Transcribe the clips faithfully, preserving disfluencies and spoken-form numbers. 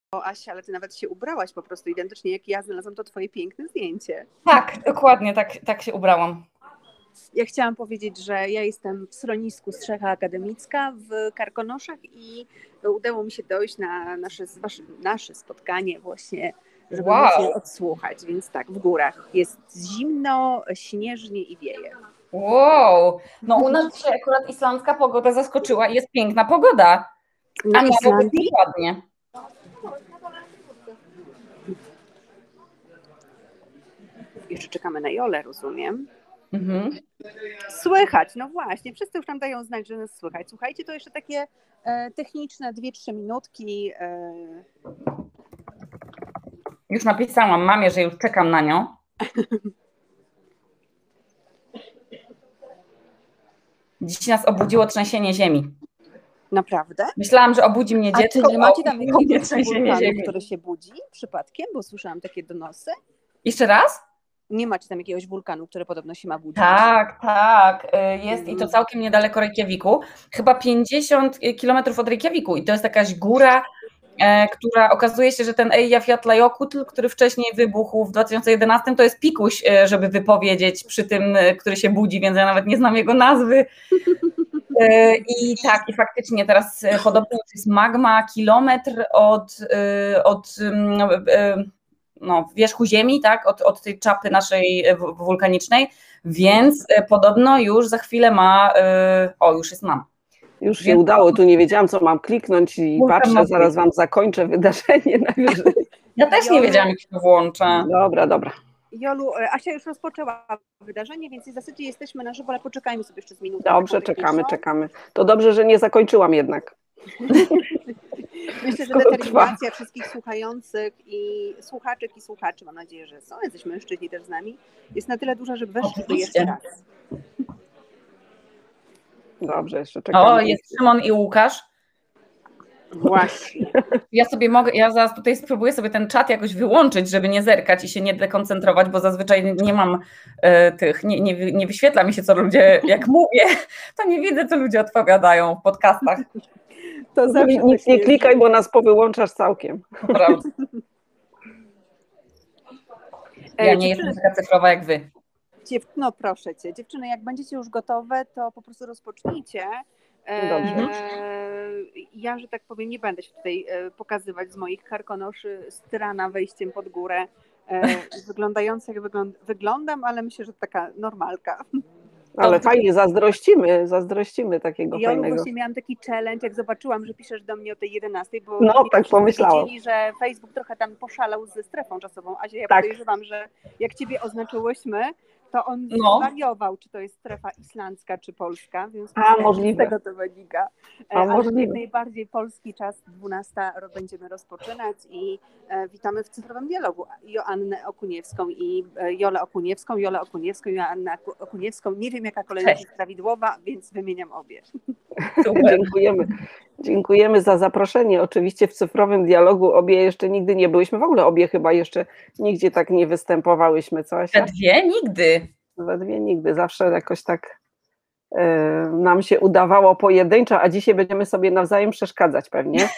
O, Asia, ale ty nawet się ubrałaś po prostu identycznie jak ja, znalazłam to twoje piękne zdjęcie. Tak, dokładnie, tak, tak się ubrałam. Ja chciałam powiedzieć, że ja jestem w schronisku Strzecha Akademicka w Karkonoszach i udało mi się dojść na nasze, wasze, nasze spotkanie właśnie, żeby Wow. móc je odsłuchać, więc tak, w górach jest zimno, śnieżnie i wieje. Wow, no u nas się akurat islandzka pogoda zaskoczyła i jest piękna pogoda. Na A nawet Islandii? jest ładnie. Jeszcze czekamy na Jolę, rozumiem. Mhm. Słychać, no właśnie, wszyscy już nam dają znać, że nas słychać. Słuchajcie, to jeszcze takie e, techniczne dwie, trzy minutki. E... Już napisałam mamie, że już czekam na nią. Dziś nas obudziło trzęsienie ziemi. Naprawdę? Myślałam, że obudzi mnie dziecko. A czy nie macie tam jakiegoś trzęsienie wulkanu, ziemi, który się budzi przypadkiem? Bo słyszałam takie donosy. Jeszcze raz? Nie macie tam jakiegoś wulkanu, który podobno się ma budzić? Tak, tak. Jest i to całkiem niedaleko Reykjaviku. Chyba pięćdziesiąt kilometrów od Reykjaviku i to jest jakaś góra, e, która okazuje się, że ten Eyjafjallajökull, który wcześniej wybuchł w dwa tysiące jedenastym, to jest pikuś, e, żeby wypowiedzieć przy tym, e, który się budzi, więc ja nawet nie znam jego nazwy. E, I tak, i faktycznie teraz e, podobno jest magma kilometr od, e, od e, no, wierzchu ziemi, tak, od, od tej czapy naszej wulkanicznej, więc podobno już za chwilę ma, o już jest mam. Już się udało, tu nie wiedziałam, co mam kliknąć i patrzę, zaraz wam zakończę wydarzenie najwyżej. Ja też nie wiedziałam, jak się to włącza. Dobra, dobra. Jolu, Asia już rozpoczęła wydarzenie, więc w zasadzie jesteśmy na żywo, ale poczekajmy sobie jeszcze z minutą. Dobrze, czekamy, czekamy. To dobrze, że nie zakończyłam jednak. Myślę, że determinacja wszystkich słuchających i słuchaczek i słuchaczy, mam nadzieję, że są jacyś mężczyźni też z nami, jest na tyle duża, żeby weszli jeszcze raz. Dobrze, jeszcze czekamy. O, jest Szymon i Łukasz. Właśnie. Ja sobie mogę, ja zaraz tutaj spróbuję sobie ten czat jakoś wyłączyć, żeby nie zerkać i się nie dekoncentrować, bo zazwyczaj nie mam e, tych, nie, nie, nie wyświetla mi się, co ludzie, jak mówię, to nie widzę, co ludzie odpowiadają w podcastach. To zawsze nic nie klikaj, bo nas powyłączasz całkiem. Prawda. Ja nie jestem taka cyfrowa jak wy. Dziew... No proszę cię, dziewczyny, jak będziecie już gotowe, to po prostu rozpocznijcie. Dobrze. Ja, że tak powiem, nie będę się tutaj pokazywać z moich karkonoszy z tyrana wejściem pod górę, wyglądając jak wyglądam, ale myślę, że taka normalka. Ale fajnie, zazdrościmy, zazdrościmy takiego ja fajnego. Ja właśnie miałam taki challenge, jak zobaczyłam, że piszesz do mnie o tej jedenastej, bo no, tak pomyślałam. Wiedzieli, że Facebook trochę tam poszalał ze strefą czasową, a ja tak. podejrzewam, że jak ciebie oznaczyłyśmy, to on no. zwariował, czy to jest strefa islandzka, czy polska, więc a, możliwe. z tego to wynika. A, Ale możliwe. jak najbardziej polski czas, dwunasta będziemy rozpoczynać i e, witamy w cyfrowym dialogu Joannę Okuniewską i e, Jolę Okuniewską, Jolę Okuniewską, Joannę Okuniewską. Nie wiem, jaka kolejność jest prawidłowa, więc wymieniam obie. Dziękujemy. Dziękujemy za zaproszenie. Oczywiście w cyfrowym dialogu obie jeszcze nigdy nie byłyśmy, w ogóle obie chyba jeszcze nigdzie tak nie występowałyśmy, co Asia? We dwie nigdy. We dwie nigdy, zawsze jakoś tak y, nam się udawało pojedynczo, a dzisiaj będziemy sobie nawzajem przeszkadzać pewnie.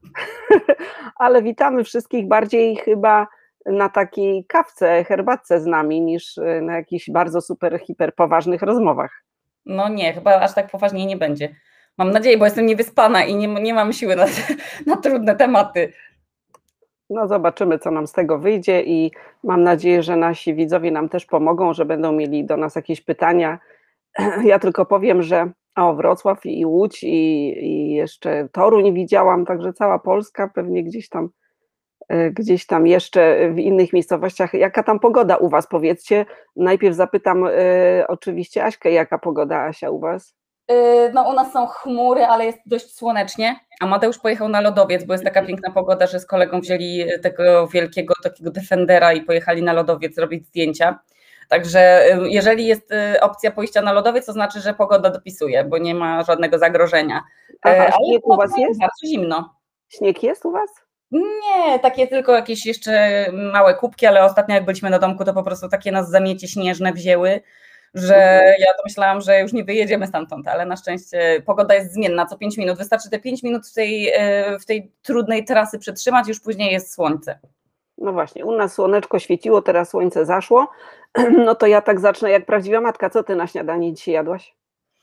Ale witamy wszystkich bardziej chyba na takiej kawce, herbatce z nami, niż na jakichś bardzo super, hiper poważnych rozmowach. No nie, chyba aż tak poważnie nie będzie. Mam nadzieję, bo jestem niewyspana i nie, nie mam siły na, na trudne tematy. No zobaczymy, co nam z tego wyjdzie i mam nadzieję, że nasi widzowie nam też pomogą, że będą mieli do nas jakieś pytania. Ja tylko powiem, że o Wrocław i Łódź i, i jeszcze Toruń widziałam, także cała Polska, pewnie gdzieś tam, gdzieś tam jeszcze w innych miejscowościach. Jaka tam pogoda u was? Powiedzcie. Najpierw zapytam y, oczywiście Aśkę, jaka pogoda, Asia, u was? No u nas są chmury, ale jest dość słonecznie, a Mateusz pojechał na lodowiec, bo jest taka piękna pogoda, że z kolegą wzięli tego wielkiego takiego Defendera i pojechali na lodowiec robić zdjęcia. Także jeżeli jest opcja pójścia na lodowiec, to znaczy, że pogoda dopisuje, bo nie ma żadnego zagrożenia. Aha, ale śnieg u was jest? Bardzo zimno. Śnieg jest u was? Nie, takie tylko jakieś jeszcze małe kubki, ale ostatnio jak byliśmy na domku, to po prostu takie nas zamiecie śnieżne wzięły, że ja to myślałam, że już nie wyjedziemy stamtąd, ale na szczęście pogoda jest zmienna co pięć minut. Wystarczy te pięć minut w tej, w tej trudnej trasy przetrzymać, już później jest słońce. No właśnie, u nas słoneczko świeciło, teraz słońce zaszło. No to ja tak zacznę jak prawdziwa matka. Co ty na śniadanie dzisiaj jadłaś?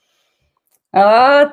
A,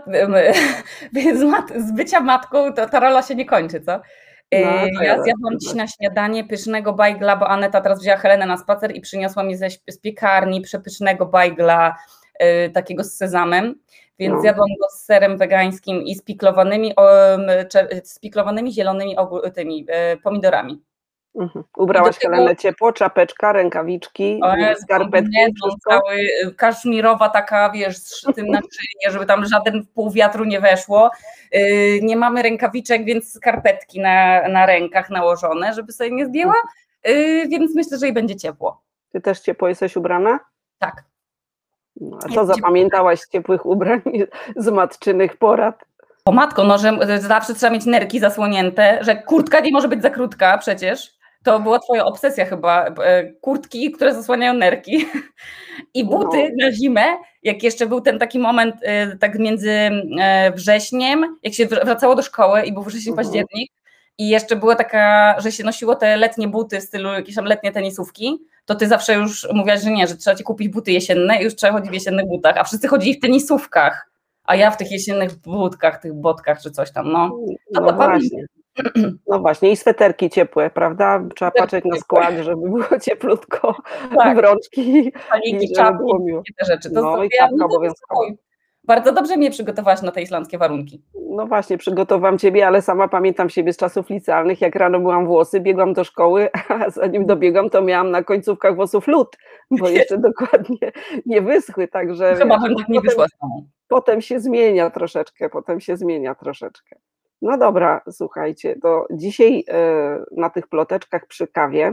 z, mat, z bycia matką to ta rola się nie kończy, co? No, ja zjadłam dziś na śniadanie pysznego bajgla, bo Aneta teraz wzięła Helenę na spacer i przyniosła mi ze, z piekarni przepysznego bajgla y, takiego z sezamem, więc no. Zjadłam go z serem wegańskim i spiklowanymi, um, spiklowanymi zielonymi tymi y, pomidorami. Mhm. Ubrałaś tego... Helenę ciepło, czapeczka, rękawiczki, skarpetki, cały, kaszmirowa taka, wiesz, z szytym na szyję, żeby tam żaden pół wiatru nie weszło. Yy, nie mamy rękawiczek, więc skarpetki na, na rękach nałożone, żeby sobie nie zdjęła, yy, więc myślę, że jej będzie ciepło. Ty też ciepło jesteś ubrana? Tak. No, a co jest zapamiętałaś z ciepłych ubrań, z matczynych porad? O matko, no, że zawsze trzeba mieć nerki zasłonięte, że kurtka nie może być za krótka przecież. To była twoja obsesja chyba, kurtki, które zasłaniają nerki i buty no. na zimę, jak jeszcze był ten taki moment tak między wrześniem, jak się wracało do szkoły i był wrzesień, październik i jeszcze była taka, że się nosiło te letnie buty w stylu jakieś tam letnie tenisówki, to ty zawsze już mówiłaś, że nie, że trzeba ci kupić buty jesienne i już trzeba chodzić w jesiennych butach, a wszyscy chodzili w tenisówkach, a ja w tych jesiennych butkach, tych botkach czy coś tam, no. No, no właśnie. No właśnie, i sweterki ciepłe, prawda? Trzeba patrzeć na skład, żeby było cieplutko, tak. w rączki Paliki, i żeby było miło. Te rzeczy. To no i czapka obowiązkowa. Bardzo dobrze mnie przygotowałaś na te islandzkie warunki. No właśnie, przygotowałam ciebie, ale sama pamiętam siebie z czasów licealnych, jak rano byłam włosy, biegłam do szkoły, a zanim dobiegłam, to miałam na końcówkach włosów lód, bo jeszcze dokładnie nie wyschły, także... Chyba bym tak nie wyszła z tą. Potem się zmienia troszeczkę, potem się zmienia troszeczkę. No dobra, słuchajcie, to dzisiaj na tych ploteczkach przy kawie,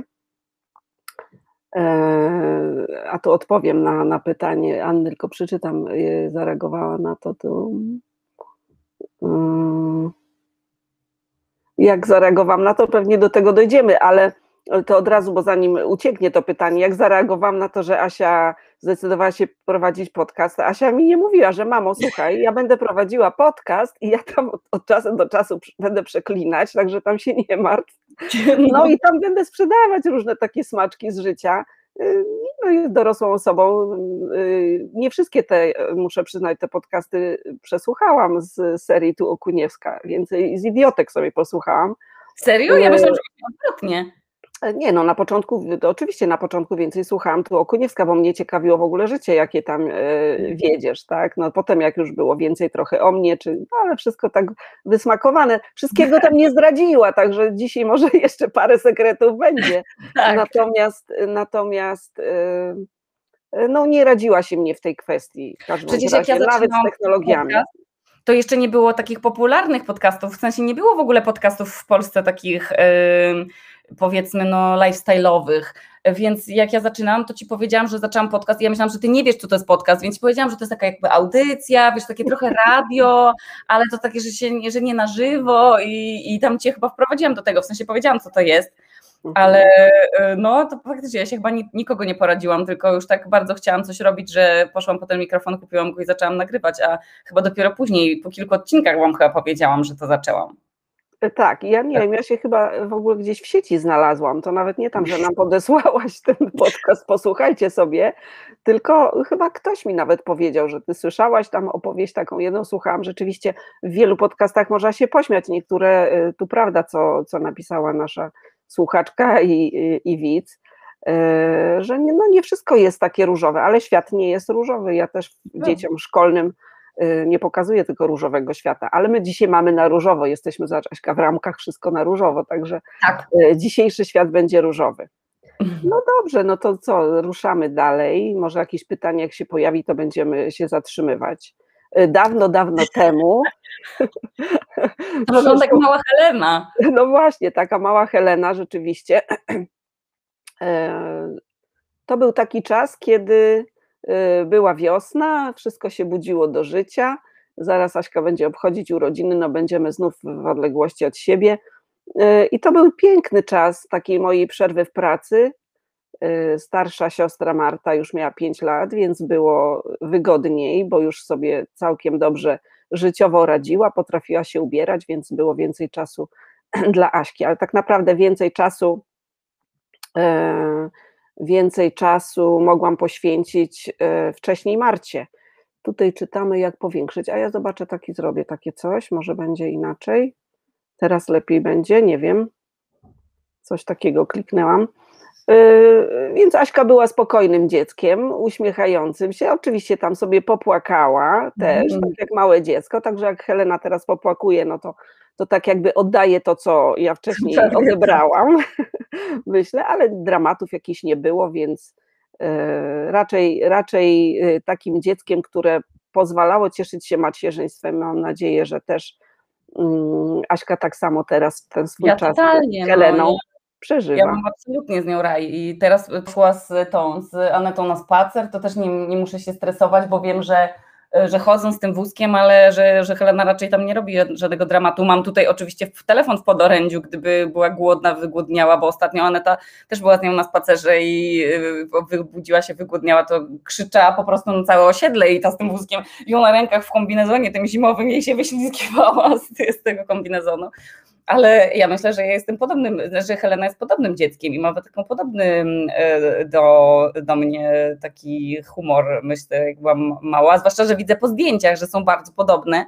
a to odpowiem na, na pytanie Anny, tylko przeczytam, zareagowała na to, to jak zareagowałam na to, pewnie do tego dojdziemy, ale to od razu, bo zanim ucieknie to pytanie, jak zareagowałam na to, że Asia zdecydowała się prowadzić podcast, Asia mi nie mówiła, że mamo, słuchaj, ja będę prowadziła podcast i ja tam od, od czasu do czasu będę przeklinać, także tam się nie martw. No i tam będę sprzedawać różne takie smaczki z życia. No jest dorosłą osobą. Nie wszystkie te, muszę przyznać, te podcasty przesłuchałam z serii Tu Okuniewska, więcej z Idiotek sobie posłuchałam. Serio? Ja myślałam, że odwrotnie. Nie, no na początku, to oczywiście na początku więcej słuchałam Tu Okuniewska, bo mnie ciekawiło w ogóle życie, jakie tam e, wiedziesz, tak? No potem jak już było więcej trochę o mnie, czy, no ale wszystko tak wysmakowane, wszystkiego tam nie zdradziła, także dzisiaj może jeszcze parę sekretów będzie. Tak. Natomiast, natomiast e, no nie radziła się mnie w tej kwestii, w każdym Przecież razie, jak ja nawet z technologiami. Podcast, to jeszcze nie było takich popularnych podcastów, w sensie nie było w ogóle podcastów w Polsce takich... Yy, powiedzmy no lifestyle'owych, więc jak ja zaczynałam, to ci powiedziałam, że zaczęłam podcast i ja myślałam, że ty nie wiesz, co to jest podcast, więc ci powiedziałam, że to jest taka jakby audycja, wiesz, takie trochę radio, ale to takie, że, się, że nie na żywo i, i tam cię chyba wprowadziłam do tego, w sensie powiedziałam, co to jest, ale no to faktycznie ja się chyba nikogo nie poradziłam, tylko już tak bardzo chciałam coś robić, że poszłam po ten mikrofon, kupiłam go i zaczęłam nagrywać, a chyba dopiero później, po kilku odcinkach wam chyba powiedziałam, że to zaczęłam. Tak, ja nie wiem, ja się chyba w ogóle gdzieś w sieci znalazłam, to nawet nie tam, że nam podesłałaś ten podcast, posłuchajcie sobie, tylko chyba ktoś mi nawet powiedział, że ty słyszałaś tam opowieść taką, jedną słuchałam, rzeczywiście w wielu podcastach można się pośmiać, niektóre, tu prawda, co, co napisała nasza słuchaczka i, i, i widz, że nie, no nie wszystko jest takie różowe, ale świat nie jest różowy, ja też dzieciom szkolnym nie pokazuje tylko różowego świata, ale my dzisiaj mamy na różowo, jesteśmy Aśka w ramkach wszystko na różowo, także tak. Dzisiejszy świat będzie różowy. No dobrze, no to co, ruszamy dalej, może jakieś pytanie jak się pojawi, to będziemy się zatrzymywać. Dawno, dawno temu. To wygląda taka mała Helena. No właśnie, taka mała Helena rzeczywiście. To był taki czas, kiedy była wiosna, wszystko się budziło do życia, zaraz Aśka będzie obchodzić urodziny, no będziemy znów w odległości od siebie i to był piękny czas takiej mojej przerwy w pracy, Starsza siostra Marta już miała pięć lat, więc było wygodniej, bo już sobie całkiem dobrze życiowo radziła, potrafiła się ubierać, więc było więcej czasu dla Aśki, ale tak naprawdę więcej czasu więcej czasu mogłam poświęcić wcześniej Marcie. Tutaj czytamy, jak powiększyć, a ja zobaczę, taki zrobię takie coś, może będzie inaczej. Teraz lepiej będzie, nie wiem. Coś takiego kliknęłam. Yy, więc Aśka była spokojnym dzieckiem, uśmiechającym się. Oczywiście tam sobie popłakała też, mm. tak jak małe dziecko, także jak Helena teraz popłakuje, no to, to tak jakby oddaje to, co ja wcześniej odebrałam, myślę, ale dramatów jakichś nie było, więc yy, raczej, raczej yy, takim dzieckiem, które pozwalało cieszyć się macierzyństwem. Mam nadzieję, że też yy, Aśka tak samo teraz ten swój ja czas totalnie, z Heleną no, przeżywa. Ja mam absolutnie z nią raj i teraz poszła z tą, z Anetą na spacer, to też nie, nie muszę się stresować, bo wiem, że, że chodzą z tym wózkiem, ale że, że Helena raczej tam nie robi żadnego dramatu. Mam tutaj oczywiście telefon w podorędziu, gdyby była głodna, wygłodniała, bo ostatnio Aneta też była z nią na spacerze i wybudziła się, wygłodniała, to krzyczała po prostu na całe osiedle i ta z tym wózkiem, ją na rękach w kombinezonie tym zimowym, jej się wyślizgiwała z, z tego kombinezonu. Ale ja myślę, że ja jestem podobnym, że Helena jest podobnym dzieckiem i ma taką podobny do, do mnie taki humor, myślę, jak byłam mała, zwłaszcza, że widzę po zdjęciach, że są bardzo podobne,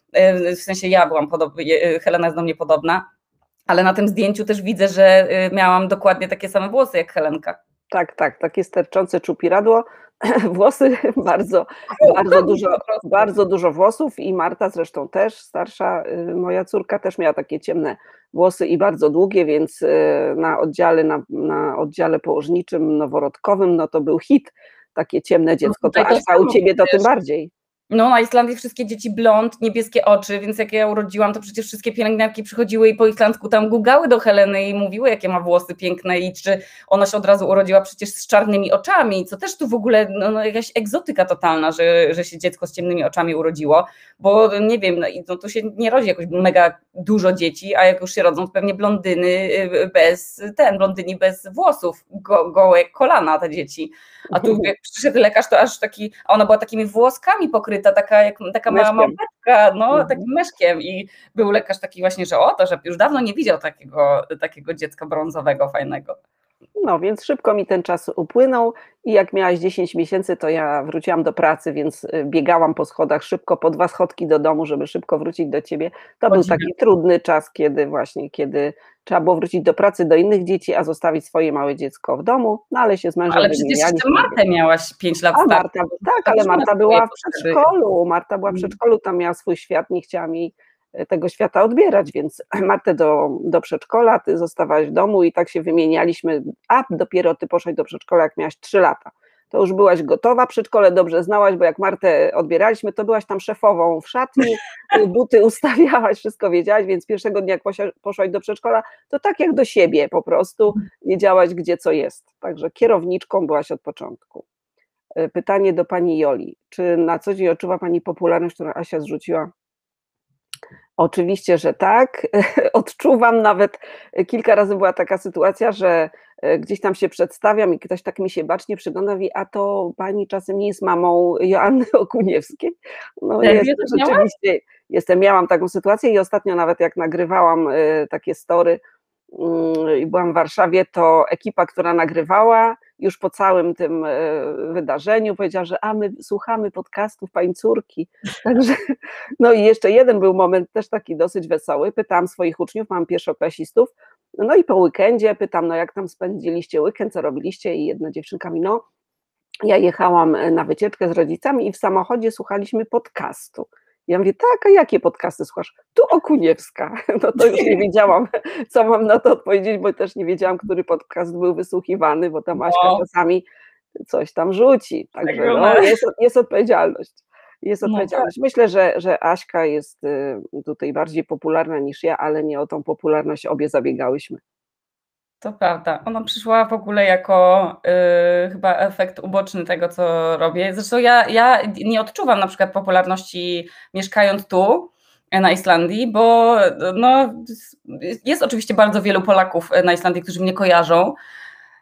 w sensie ja byłam podobna, Helena jest do mnie podobna, ale na tym zdjęciu też widzę, że miałam dokładnie takie same włosy jak Helenka. Tak, tak, takie sterczące czupiradło, włosy, bardzo, bardzo dużo, bardzo dużo włosów i Marta zresztą też, starsza moja córka też miała takie ciemne włosy i bardzo długie, więc na oddziale, na, na oddziale położniczym, noworodkowym, no to był hit, takie ciemne dziecko, to Aśka, u ciebie to tym bardziej. No na Islandii wszystkie dzieci blond, niebieskie oczy, więc jak ja urodziłam, to przecież wszystkie pielęgniarki przychodziły i po islandzku tam gugały do Heleny i mówiły, jakie ma włosy piękne i czy ona się od razu urodziła przecież z czarnymi oczami, co też tu w ogóle no, no, jakaś egzotyka totalna, że, że się dziecko z ciemnymi oczami urodziło, bo nie wiem, no, no tu się nie rodzi jakoś mega dużo dzieci, a jak już się rodzą, to pewnie blondyny bez, ten, blondyni bez włosów, go, gołe kolana te dzieci, a tu jak przyszedł lekarz, to aż taki, a ona była takimi włoskami pokryta, taka, jak, taka mała małpeczka, no mhm. takim meszkiem i był lekarz taki właśnie, że o to, że już dawno nie widział takiego, takiego dziecka brązowego, fajnego. No więc szybko mi ten czas upłynął i jak miałaś dziesięć miesięcy, to ja wróciłam do pracy, więc biegałam po schodach szybko, po dwa schodki do domu, żeby szybko wrócić do ciebie. To był taki trudny czas, kiedy właśnie, kiedy trzeba było wrócić do pracy, do innych dzieci, a zostawić swoje małe dziecko w domu, no ale się z mężem Ale przecież jeszcze Martę miałaś pięć lat a Marta, tak, ale Marta była w przedszkolu, Marta była w przedszkolu, tam miała swój świat, nie chciała mi tego świata odbierać, więc Martę do, do przedszkola, ty zostawałaś w domu i tak się wymienialiśmy, a dopiero ty poszłaś do przedszkola, jak miałaś trzy lata. To już byłaś gotowa, przedszkole dobrze znałaś, bo jak Martę odbieraliśmy, to byłaś tam szefową w szatni, buty ustawiałaś, wszystko wiedziałaś, więc pierwszego dnia jak poszłaś do przedszkola, to tak jak do siebie po prostu, wiedziałaś gdzie co jest. Także kierowniczką byłaś od początku. Pytanie do pani Joli. Czy na co dzień odczuwa pani popularność, którą Asia zrzuciła? Oczywiście, że tak. Odczuwam, nawet kilka razy była taka sytuacja, że gdzieś tam się przedstawiam i ktoś tak mi się bacznie przygląda i mówi, a to pani czasem nie jest mamą Joanny Okuniewskiej? No ja jest, rzeczywiście jestem, miałam taką sytuację i ostatnio nawet jak nagrywałam takie story i byłam w Warszawie, to ekipa, która nagrywała już po całym tym wydarzeniu powiedziała, że a my słuchamy podcastów pani córki. Także, no i jeszcze jeden był moment też taki dosyć wesoły. Pytałam swoich uczniów, mam pierwszoklasistów, no i po weekendzie pytam, no jak tam spędziliście weekend, co robiliście? I jedna dziewczynka mi, no ja jechałam na wycieczkę z rodzicami i w samochodzie słuchaliśmy podcastu. Ja mówię, tak, a jakie podcasty słuchasz? Tu Okuniewska. No to już nie wiedziałam, co mam na to odpowiedzieć, bo też nie wiedziałam, który podcast był wysłuchiwany, bo tam Aśka no. czasami coś tam rzuci. Także no, jest, jest odpowiedzialność. Jest odpowiedzialność. Myślę, że, że Aśka jest tutaj bardziej popularna niż ja, ale nie o tą popularność obie zabiegałyśmy. To prawda. Ona przyszła w ogóle jako y, chyba efekt uboczny tego, co robię. Zresztą ja, ja nie odczuwam na przykład popularności mieszkając tu na Islandii, bo no, jest oczywiście bardzo wielu Polaków na Islandii, którzy mnie kojarzą,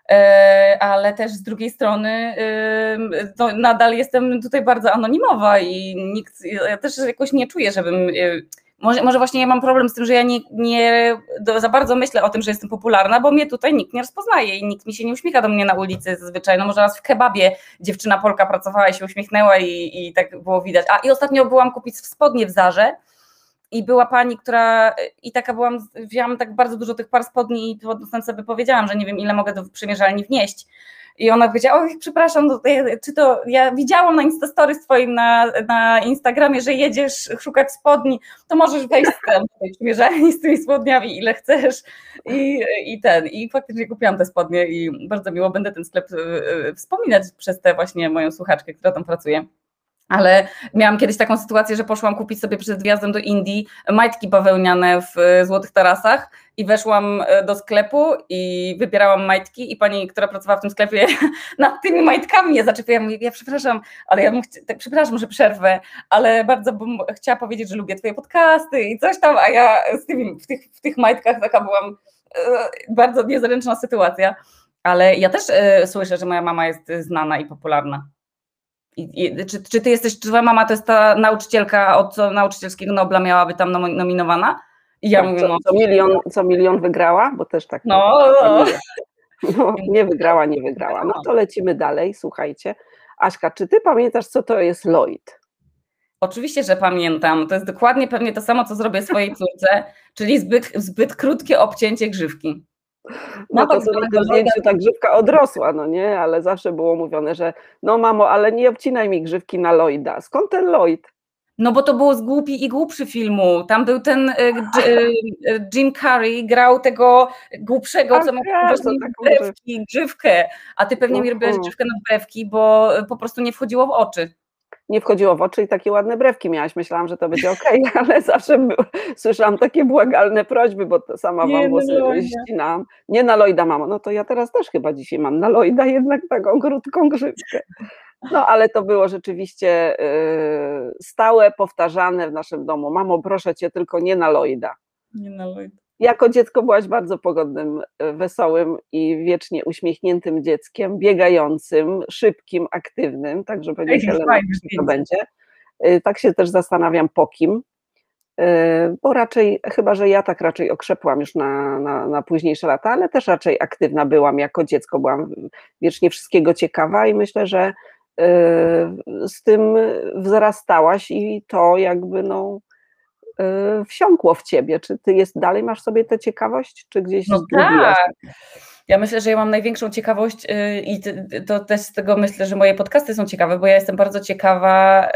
ale też z drugiej strony no, nadal jestem tutaj bardzo anonimowa i nikt, ja też jakoś nie czuję, żebym... Może, może właśnie ja mam problem z tym, że ja nie, nie za bardzo myślę o tym, że jestem popularna, bo mnie tutaj nikt nie rozpoznaje i nikt mi się nie uśmiecha do mnie na ulicy zazwyczaj. No może raz w kebabie dziewczyna Polka pracowała i się uśmiechnęła i, i tak było widać. A i ostatnio byłam kupić spodnie w Zarze i była pani, która i taka byłam, wzięłam tak bardzo dużo tych par spodni i potem sobie powiedziałam, że nie wiem ile mogę do przymierzalni wnieść. I ona powiedziała, oj, przepraszam, czy to ja widziałam na Instastory swoim na, na Instagramie, że jedziesz szukać spodni, to możesz wejść z tej przymierzalni z tymi spodniami, ile chcesz. I, i ten, i faktycznie kupiłam te spodnie i bardzo miło będę ten sklep wspominać przez tę właśnie moją słuchaczkę, która tam pracuje. Ale miałam kiedyś taką sytuację, że poszłam kupić sobie przed wyjazdem do Indii majtki bawełniane w Złotych Tarasach i weszłam do sklepu i wybierałam majtki i pani, która pracowała w tym sklepie nad tymi majtkami mnie zaczepiła. Ja mówię, ja przepraszam, ale ja bym chci- tak, przepraszam, że przerwę, ale bardzo bym chciała powiedzieć, że lubię twoje podcasty i coś tam, a ja z tymi, w, tych, w tych majtkach taka byłam e, bardzo niezręczna sytuacja, ale ja też e, słyszę, że moja mama jest znana i popularna. I, i, czy, czy ty jesteś, czy twoja mama to jest ta nauczycielka od nauczycielskiego Nobla miałaby tam nominowana? I ja tak, mówię, co, no, co, milion, co milion wygrała? Bo też tak. No, no. no, nie wygrała, nie wygrała. No to lecimy dalej, słuchajcie. Aśka, czy ty pamiętasz, co to jest Lloyd? Oczywiście, że pamiętam. To jest dokładnie pewnie to samo, co zrobię swojej córce, czyli zbyt, zbyt krótkie obcięcie grzywki. No, no to sobie na tym zdjęciu ta grzywka odrosła, no nie, ale zawsze było mówione, że no mamo, ale nie obcinaj mi grzywki na Lloyda. Skąd ten Lloyd? No bo to było z głupi i głupszy filmu. Tam był ten Jim Carrey, grał tego głupszego, co mógł brewki, grzywkę, a ty pewnie mi robiłeś grzywkę na brewki, bo po prostu nie wchodziło w oczy. Nie wchodziło w oczy i takie ładne brewki miałaś. Myślałam, że to będzie okej, okay, ale zawsze był, słyszałam takie błagalne prośby, bo sama nie, wam włosy ścinałam. Nie na Lloyda, mamo. No to ja teraz też chyba dzisiaj mam na Lloyda jednak taką krótką grzywkę. No ale to było rzeczywiście yy, stałe, powtarzane w naszym domu. Mamo, proszę cię, tylko nie na Lloyda. Nie na Lloyda. Jako dziecko byłaś bardzo pogodnym, wesołym i wiecznie uśmiechniętym dzieckiem, biegającym, szybkim, aktywnym, także pewnie Helena to będzie. Tak się też zastanawiam, po kim, bo raczej, chyba że ja tak raczej okrzepłam już na, na, na późniejsze lata, ale też raczej aktywna byłam jako dziecko, byłam wiecznie wszystkiego ciekawa i myślę, że z tym wzrastałaś i to jakby no wsiąkło w ciebie. Czy ty jest dalej masz sobie tę ciekawość, czy gdzieś no zgubiłaś? Tak. Ja myślę, że ja mam największą ciekawość i to też z tego myślę, że moje podcasty są ciekawe, bo ja jestem bardzo ciekawa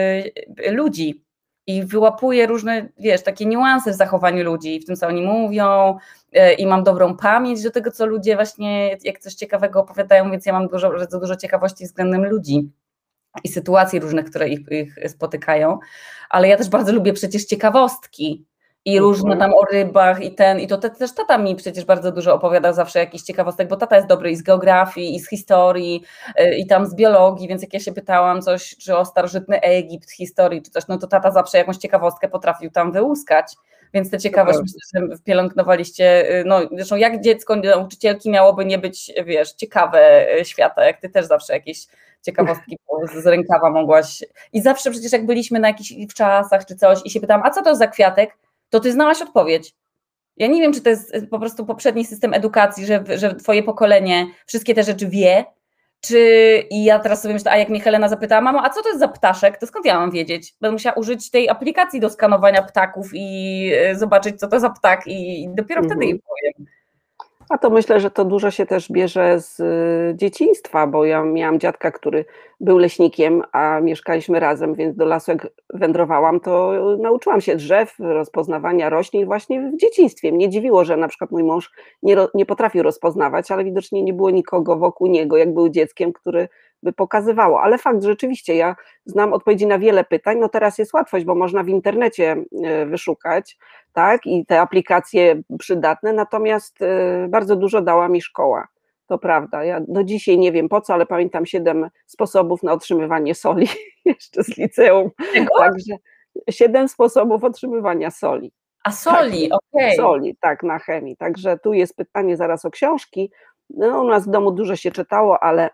ludzi i wyłapuję różne, wiesz, takie niuanse w zachowaniu ludzi, w tym co oni mówią i mam dobrą pamięć do tego, co ludzie właśnie jak coś ciekawego opowiadają, więc ja mam dużo, bardzo dużo ciekawości względem ludzi i sytuacji różnych, które ich, ich spotykają, ale ja też bardzo lubię przecież ciekawostki i różne tam o rybach i ten, i to te, też tata mi przecież bardzo dużo opowiadał zawsze jakichś ciekawostek, bo tata jest dobry i z geografii, i z historii, i tam z biologii, więc jak ja się pytałam coś, czy o starożytny Egipt, historii, czy coś, no to tata zawsze jakąś ciekawostkę potrafił tam wyłuskać, więc tę ciekawość myślę, że pielęgnowaliście, no zresztą jak dziecko nauczycielki miałoby nie być, wiesz, ciekawe świata, jak ty też zawsze jakieś ciekawostki z rękawa mogłaś. I zawsze przecież jak byliśmy na jakichś wczasach czy coś i się pytałam, a co to za kwiatek, to ty znałaś odpowiedź. Ja nie wiem, czy to jest po prostu poprzedni system edukacji, że, że twoje pokolenie wszystkie te rzeczy wie, czy i ja teraz sobie myślę, a jak mnie Helena zapytała, mamo, a co to jest za ptaszek, to skąd ja mam wiedzieć? Będę musiała użyć tej aplikacji do skanowania ptaków i zobaczyć, co to za ptak i dopiero mhm. wtedy jej powiem. A to myślę, że to dużo się też bierze z dzieciństwa, bo ja miałam dziadka, który był leśnikiem, a mieszkaliśmy razem, więc do lasu jak wędrowałam, to nauczyłam się drzew, rozpoznawania roślin właśnie w dzieciństwie. Mnie dziwiło, że na przykład mój mąż nie, nie potrafił rozpoznawać, ale widocznie nie było nikogo wokół niego, jak był dzieckiem, który by pokazywało. Ale fakt, rzeczywiście ja znam odpowiedzi na wiele pytań, no teraz jest łatwość, bo można w internecie wyszukać, tak, i te aplikacje przydatne, natomiast bardzo dużo dała mi szkoła, to prawda. Ja do dzisiaj nie wiem po co, ale pamiętam siedem sposobów na otrzymywanie soli jeszcze z liceum. Czego? Także siedem sposobów otrzymywania soli. A soli, tak, okej. Okay. Soli, tak, na chemii. Także tu jest pytanie zaraz o książki, No, u nas w domu dużo się czytało, ale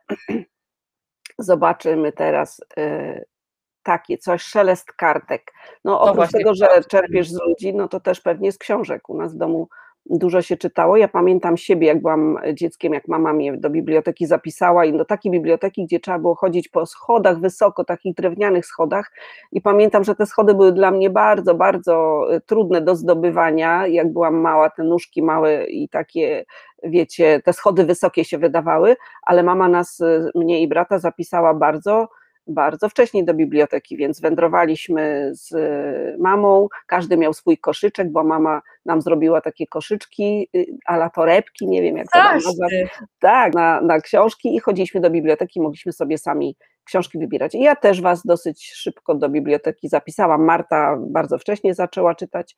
zobaczymy teraz y, takie coś, szelest kartek. No oprócz tego, że czerpiesz z ludzi, no to też pewnie z książek. U nas w domu dużo się czytało. Ja pamiętam siebie, jak byłam dzieckiem, jak mama mnie do biblioteki zapisała i do takiej biblioteki, gdzie trzeba było chodzić po schodach wysoko, takich drewnianych schodach i pamiętam, że te schody były dla mnie bardzo, bardzo trudne do zdobywania. Jak byłam mała, te nóżki małe i takie, wiecie, te schody wysokie się wydawały, ale mama nas, mnie i brata zapisała bardzo bardzo wcześnie do biblioteki, więc wędrowaliśmy z mamą, każdy miał swój koszyczek, bo mama nam zrobiła takie koszyczki a la torebki, nie wiem jak to tam nazwać, tak, na, na książki i chodziliśmy do biblioteki, mogliśmy sobie sami książki wybierać. I ja też was dosyć szybko do biblioteki zapisałam. Marta bardzo wcześnie zaczęła czytać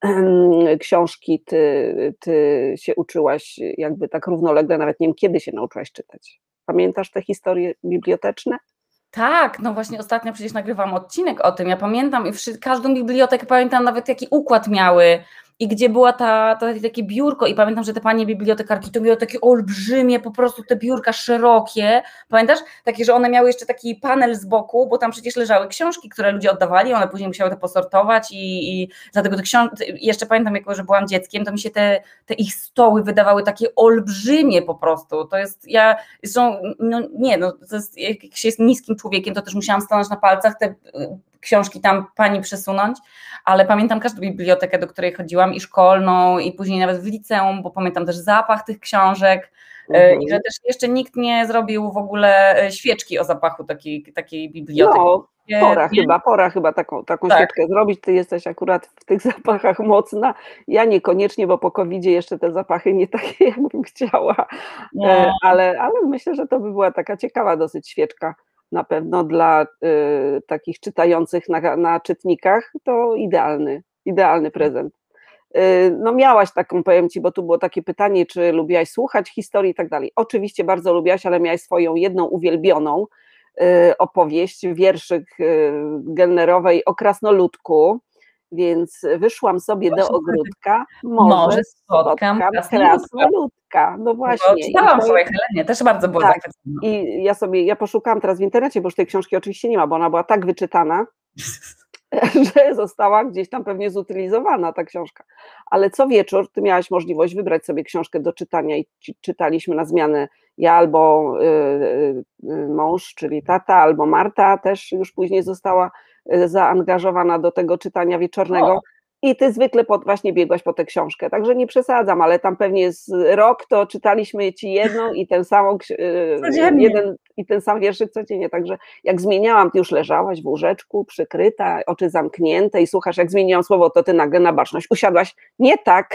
książki, ty, ty się uczyłaś jakby tak równolegle, nawet nie wiem kiedy się nauczyłaś czytać. Pamiętasz te historie biblioteczne? Tak, no właśnie ostatnio przecież nagrywałam odcinek o tym, ja pamiętam i wszy- każdą bibliotekę, pamiętam nawet jaki układ miały i gdzie była ta, to takie biurko i pamiętam, że te panie bibliotekarki to miały takie olbrzymie, po prostu te biurka szerokie, pamiętasz? Takie, że one miały jeszcze taki panel z boku, bo tam przecież leżały książki, które ludzie oddawali, one później musiały to posortować i, i dlatego te książki, jeszcze pamiętam, jako że byłam dzieckiem, to mi się te, te ich stoły wydawały takie olbrzymie po prostu, to jest, ja, zresztą, no nie, no to jest, jak się jest niskim człowiekiem, to też musiałam stanąć na palcach, te książki tam pani przesunąć, ale pamiętam każdą bibliotekę, do której chodziłam i szkolną i później nawet w liceum, bo pamiętam też zapach tych książek mhm. i że też jeszcze nikt nie zrobił w ogóle świeczki o zapachu takiej, takiej biblioteki. No, pora nie? chyba, pora chyba taką, taką tak. świeczkę zrobić, ty jesteś akurat w tych zapachach mocna, ja niekoniecznie, bo po kowidzie jeszcze te zapachy nie takie jakbym chciała, no. ale, ale myślę, że to by była taka ciekawa dosyć świeczka. Na pewno dla y, takich czytających na, na czytnikach to idealny, idealny prezent. Y, no miałaś taką, powiem ci, bo tu było takie pytanie, czy lubiłaś słuchać historii i tak dalej. Oczywiście bardzo lubiłaś, ale miałaś swoją jedną uwielbioną y, opowieść, wierszyk y, Gellnerowej o krasnoludku, więc wyszłam sobie właśnie do ogródka, może, może spotkam krasnoludka. No właśnie. No, czytałam to... swoje Helenie, też bardzo było tak. I ja sobie, ja poszukałam teraz w internecie, bo już tej książki oczywiście nie ma, bo ona była tak wyczytana, że została gdzieś tam pewnie zutylizowana ta książka. Ale co wieczór ty miałaś możliwość wybrać sobie książkę do czytania i czytaliśmy na zmianę ja albo y, y, mąż, czyli tata, albo Marta też już później została zaangażowana do tego czytania wieczornego. O. I ty zwykle pod, właśnie biegłaś po tę książkę, także nie przesadzam, ale tam pewnie jest rok, to czytaliśmy ci jedną i ten samą jeden i ten sam wierszyk codziennie, także jak zmieniałam, ty już leżałaś w łóżeczku, przykryta, oczy zamknięte i słuchasz, jak zmieniłam słowo, to ty nagle na baczność usiadłaś, nie tak,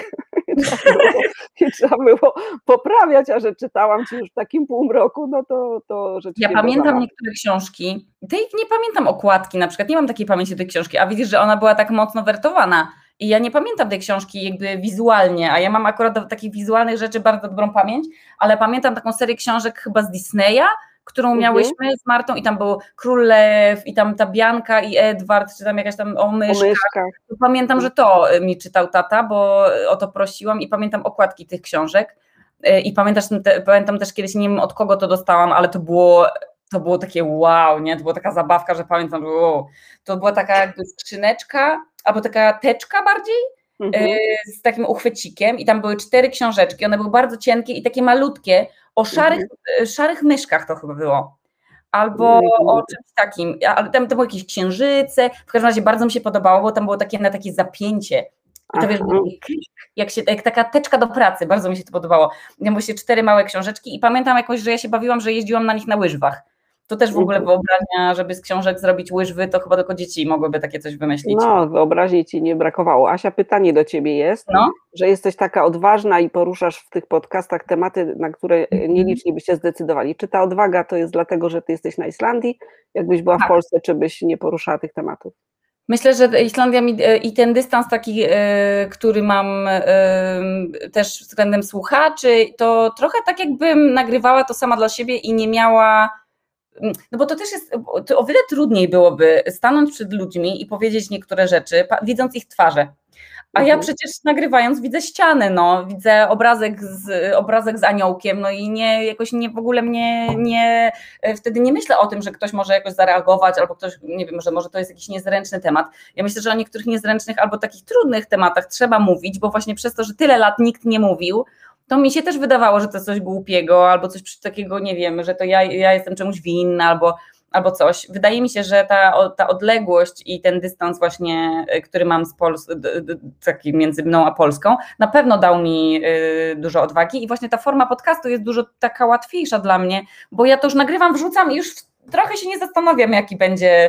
i trzeba było poprawiać, a że czytałam ci już w takim półmroku, no to, to rzeczywiście... Ja pamiętam dodałam. Niektóre książki, tej nie pamiętam okładki na przykład, nie mam takiej pamięci tej książki, a widzisz, że ona była tak mocno wertowana i ja nie pamiętam tej książki jakby wizualnie, a ja mam akurat do takich wizualnych rzeczy bardzo dobrą pamięć, ale pamiętam taką serię książek chyba z Disneya, którą mhm. miałyśmy z Martą i tam był Król Lew i tam ta Bianka i Edward, czy tam jakaś tam o myszkach. O myszkach. Pamiętam, że to mi czytał tata, bo o to prosiłam i pamiętam okładki tych książek i pamiętasz, te, pamiętam też kiedyś, nie wiem od kogo to dostałam, ale to było, to było takie wow, nie? To była taka zabawka, że pamiętam, że wow. To była taka jakby skrzyneczka, albo taka teczka bardziej, mhm. z takim uchwycikiem i tam były cztery książeczki, one były bardzo cienkie i takie malutkie, o szarych, mhm. szarych myszkach to chyba było, albo mhm. o czymś takim, ale tam to były jakieś księżyce, w każdym razie bardzo mi się podobało, bo tam było takie na takie zapięcie i to wiesz, jak, się, jak taka teczka do pracy, bardzo mi się to podobało, miały się cztery małe książeczki i pamiętam jakoś, że ja się bawiłam, że jeździłam na nich na łyżwach. To też w ogóle wyobraźnia, żeby z książek zrobić łyżwy, to chyba tylko dzieci mogłyby takie coś wymyślić. No, wyobraźni ci nie brakowało. Asia, pytanie do ciebie jest, no? Że jesteś taka odważna i poruszasz w tych podcastach tematy, na które nieliczni by się zdecydowali. Czy ta odwaga to jest dlatego, że ty jesteś na Islandii? Jakbyś była tak. w Polsce, czy byś nie poruszała tych tematów? Myślę, że Islandia mi, i ten dystans taki, który mam też względem słuchaczy, to trochę tak jakbym nagrywała to sama dla siebie i nie miała... No bo to też jest, to o wiele trudniej byłoby stanąć przed ludźmi i powiedzieć niektóre rzeczy, widząc ich twarze. A ja przecież nagrywając widzę ścianę, no, widzę obrazek z, obrazek z aniołkiem, no i nie, jakoś nie w ogóle mnie nie, wtedy nie myślę o tym, że ktoś może jakoś zareagować, albo ktoś, nie wiem, że może to jest jakiś niezręczny temat. Ja myślę, że o niektórych niezręcznych albo takich trudnych tematach trzeba mówić, bo właśnie przez to, że tyle lat nikt nie mówił, to mi się też wydawało, że to coś głupiego, albo coś takiego, nie wiem, że to ja, ja jestem czemuś winna, albo albo coś. Wydaje mi się, że ta, ta odległość i ten dystans właśnie, który mam z Pols- taki między mną a Polską, na pewno dał mi dużo odwagi i właśnie ta forma podcastu jest dużo taka łatwiejsza dla mnie, bo ja to już nagrywam, wrzucam i już trochę się nie zastanawiam, jaki będzie,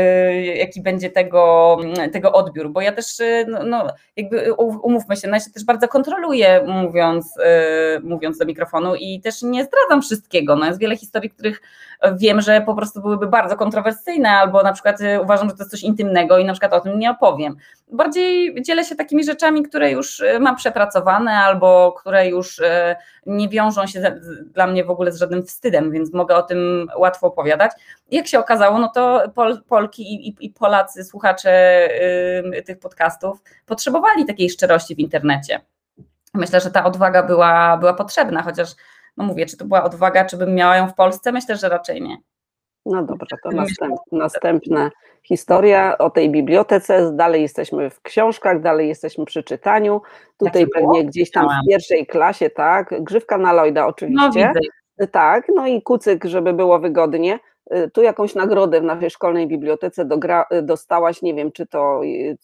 jaki będzie tego, tego odbiór, bo ja też, no, no jakby umówmy się, no ja się też bardzo kontroluję mówiąc, mówiąc do mikrofonu i też nie zdradzam wszystkiego, no jest wiele historii, których wiem, że po prostu byłyby bardzo kontrowersyjne, albo na przykład uważam, że to jest coś intymnego i na przykład o tym nie opowiem. Bardziej dzielę się takimi rzeczami, które już mam przepracowane, albo które już nie wiążą się dla mnie w ogóle z żadnym wstydem, więc mogę o tym łatwo opowiadać. I jak się okazało, no to Pol, Polki i, i, i Polacy, słuchacze y, tych podcastów potrzebowali takiej szczerości w internecie. Myślę, że ta odwaga była, była potrzebna, chociaż no mówię, czy to była odwaga, czy bym miała ją w Polsce? Myślę, że raczej nie. No dobra, to następ, następna historia o tej bibliotece. Dalej jesteśmy w książkach, dalej jesteśmy przy czytaniu. Tutaj tak pewnie gdzieś tam w pierwszej klasie, tak, Grzywka na Lloyda oczywiście. No tak, no i kucyk, żeby było wygodnie. Tu jakąś nagrodę w naszej szkolnej bibliotece dogra, dostałaś, nie wiem, czy to,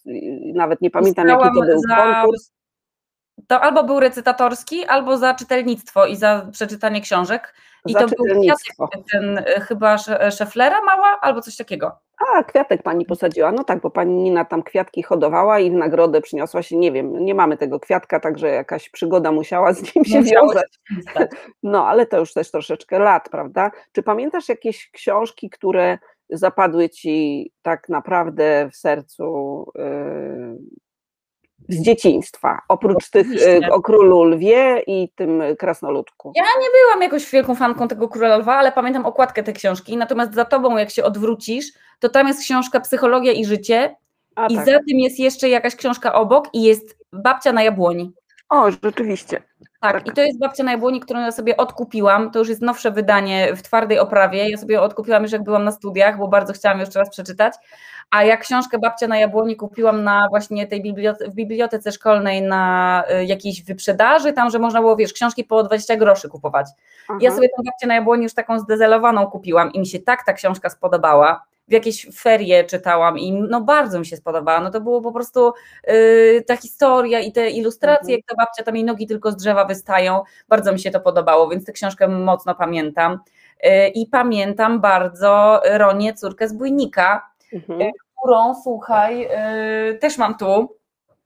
nawet nie pamiętam Dostałam jaki to był za... konkurs. To albo był recytatorski, albo za czytelnictwo i za przeczytanie książek. I za to był kwiatek, ten chyba Szeflera mała, albo coś takiego. A, kwiatek pani posadziła, no tak, bo pani Nina tam kwiatki hodowała i w nagrodę przyniosła się, nie wiem, nie mamy tego kwiatka, także jakaś przygoda musiała z nim się Musiało wiązać. Się no, ale to już też troszeczkę lat, prawda? Czy pamiętasz jakieś książki, które zapadły ci tak naprawdę w sercu yy, z dzieciństwa, oprócz tych y, o Królu Lwie i tym Krasnoludku? Ja nie byłam jakoś wielką fanką tego Króla Lwa, ale pamiętam okładkę tej książki, natomiast za tobą jak się odwrócisz, to tam jest książka Psychologia i życie A, i tak. za tym jest jeszcze jakaś książka obok i jest Babcia na jabłoni. O, rzeczywiście. Tak, tak, i to jest Babcia na jabłoni, którą ja sobie odkupiłam, to już jest nowsze wydanie w twardej oprawie, ja sobie odkupiłam już jak byłam na studiach, bo bardzo chciałam jeszcze raz przeczytać, a jak książkę Babcia na jabłoni kupiłam na właśnie tej bibliotece, w bibliotece szkolnej na jakiejś wyprzedaży, tam, że można było, wiesz, książki po dwadzieścia groszy kupować. Aha. Ja sobie tę Babcię na jabłoni już taką zdezelowaną kupiłam i mi się tak ta książka spodobała, w jakieś ferie czytałam i no bardzo mi się spodobała, no to było po prostu yy, ta historia i te ilustracje, mhm. jak ta babcia, tam jej nogi tylko z drzewa wystają, bardzo mi się to podobało, więc tę książkę mocno pamiętam yy, i pamiętam bardzo Ronię, córkę z Bójnika, mhm. yy, którą, słuchaj, yy, też mam tu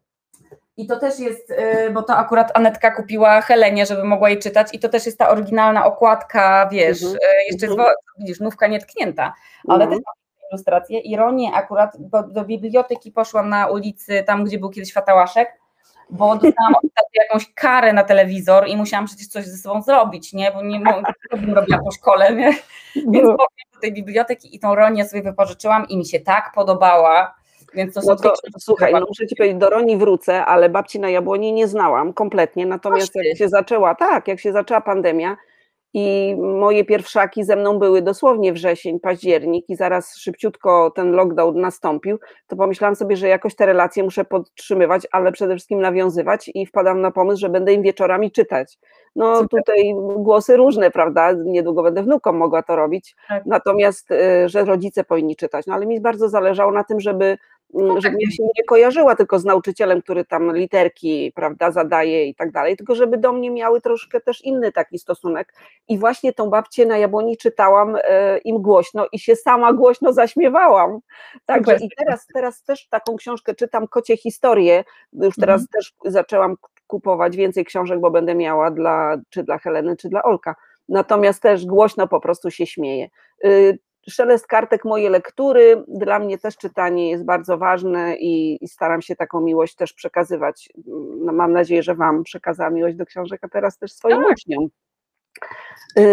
i to też jest, yy, bo to akurat Anetka kupiła Helenie, żeby mogła jej czytać i to też jest ta oryginalna okładka, wiesz, mhm. yy, jeszcze mhm. jest, widzisz, nówka nietknięta, ale mhm. też ilustracje i Ronię akurat do, do biblioteki poszłam na ulicy, tam gdzie był kiedyś Fatałaszek, bo dostałam jakąś karę na telewizor i musiałam przecież coś ze sobą zrobić, nie, bo nie bym robiła po szkole, nie? Więc poszłam do tej biblioteki i tą Ronię sobie wypożyczyłam i mi się tak podobała. Więc to no to, słuchaj, no muszę ci powiedzieć, do Roni wrócę, ale Babci na jabłoni nie znałam kompletnie, natomiast jak się zaczęła, tak, jak się zaczęła pandemia, i moje pierwszaki ze mną były dosłownie wrzesień, październik i zaraz szybciutko ten lockdown nastąpił, to pomyślałam sobie, że jakoś te relacje muszę podtrzymywać, ale przede wszystkim nawiązywać i wpadam na pomysł, że będę im wieczorami czytać. No Super. Tutaj głosy różne, prawda, niedługo będę wnukom mogła to robić, tak. Natomiast, że rodzice powinni czytać, no ale mi bardzo zależało na tym, żeby No żebym ja się nie kojarzyła tylko z nauczycielem, który tam literki, prawda, zadaje i tak dalej, tylko żeby do mnie miały troszkę też inny taki stosunek i właśnie tą Babcię na jabłoni czytałam e, im głośno i się sama głośno zaśmiewałam, także i teraz, teraz też taką książkę czytam, Kocie historie, już teraz mhm. też zaczęłam kupować więcej książek, bo będę miała dla, czy dla Heleny, czy dla Olka, natomiast też głośno po prostu się śmieję. Y, Szelest kartek, moje lektury, dla mnie też czytanie jest bardzo ważne i, i staram się taką miłość też przekazywać. No, mam nadzieję, że wam przekazała miłość do książek, a teraz też swoim tak. uczniom.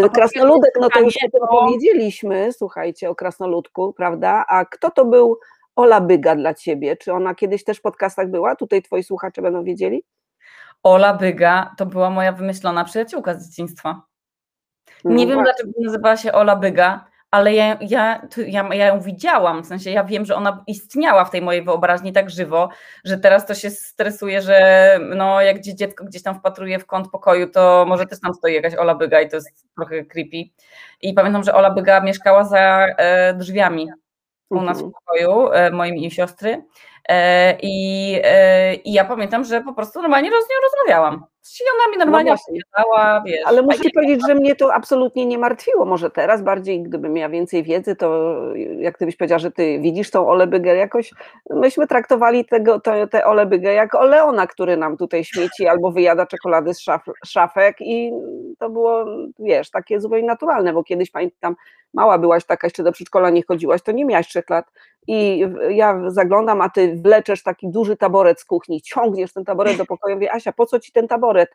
Krasnoludek, no to już o tym powiedzieliśmy, słuchajcie, o Krasnoludku, prawda? A kto to był Ola Byga dla ciebie? Czy ona kiedyś też w podcastach była? Tutaj twoi słuchacze będą wiedzieli? Ola Byga to była moja wymyślona przyjaciółka z dzieciństwa. No Nie wiem, właśnie. dlaczego nazywała się Ola Byga, ale ja, ja, ja, ja ją widziałam, w sensie ja wiem, że ona istniała w tej mojej wyobraźni tak żywo, że teraz to się stresuje, że no jak dziecko gdzieś tam wpatruje w kąt pokoju, to może też tam stoi jakaś Ola Byga i to jest trochę creepy. I pamiętam, że Ola Byga mieszkała za e, drzwiami u nas w pokoju, e, moim i siostry. E, i, e, I ja pamiętam, że po prostu normalnie z nią rozmawiałam. I ona mi normalnie No opowiadała, wiesz. Ale muszę ci powiedzieć, że mnie to absolutnie nie martwiło. Może teraz bardziej, gdybym miała więcej wiedzy, to jak gdybyś powiedziała, że ty widzisz tą Olę Bygę jakoś, myśmy traktowali tego, to, tę Olę Bygę jak Oleona, który nam tutaj śmieci albo wyjada czekolady z szaf, szafek i to było, wiesz, takie zupełnie naturalne, bo kiedyś pamiętam, mała byłaś taka, jeszcze do przedszkola nie chodziłaś, to nie miałaś trzech lat i ja zaglądam, a ty wleczesz taki duży taboret z kuchni, ciągniesz ten taboret do pokoju, mówię, Asia, po co ci ten taboret?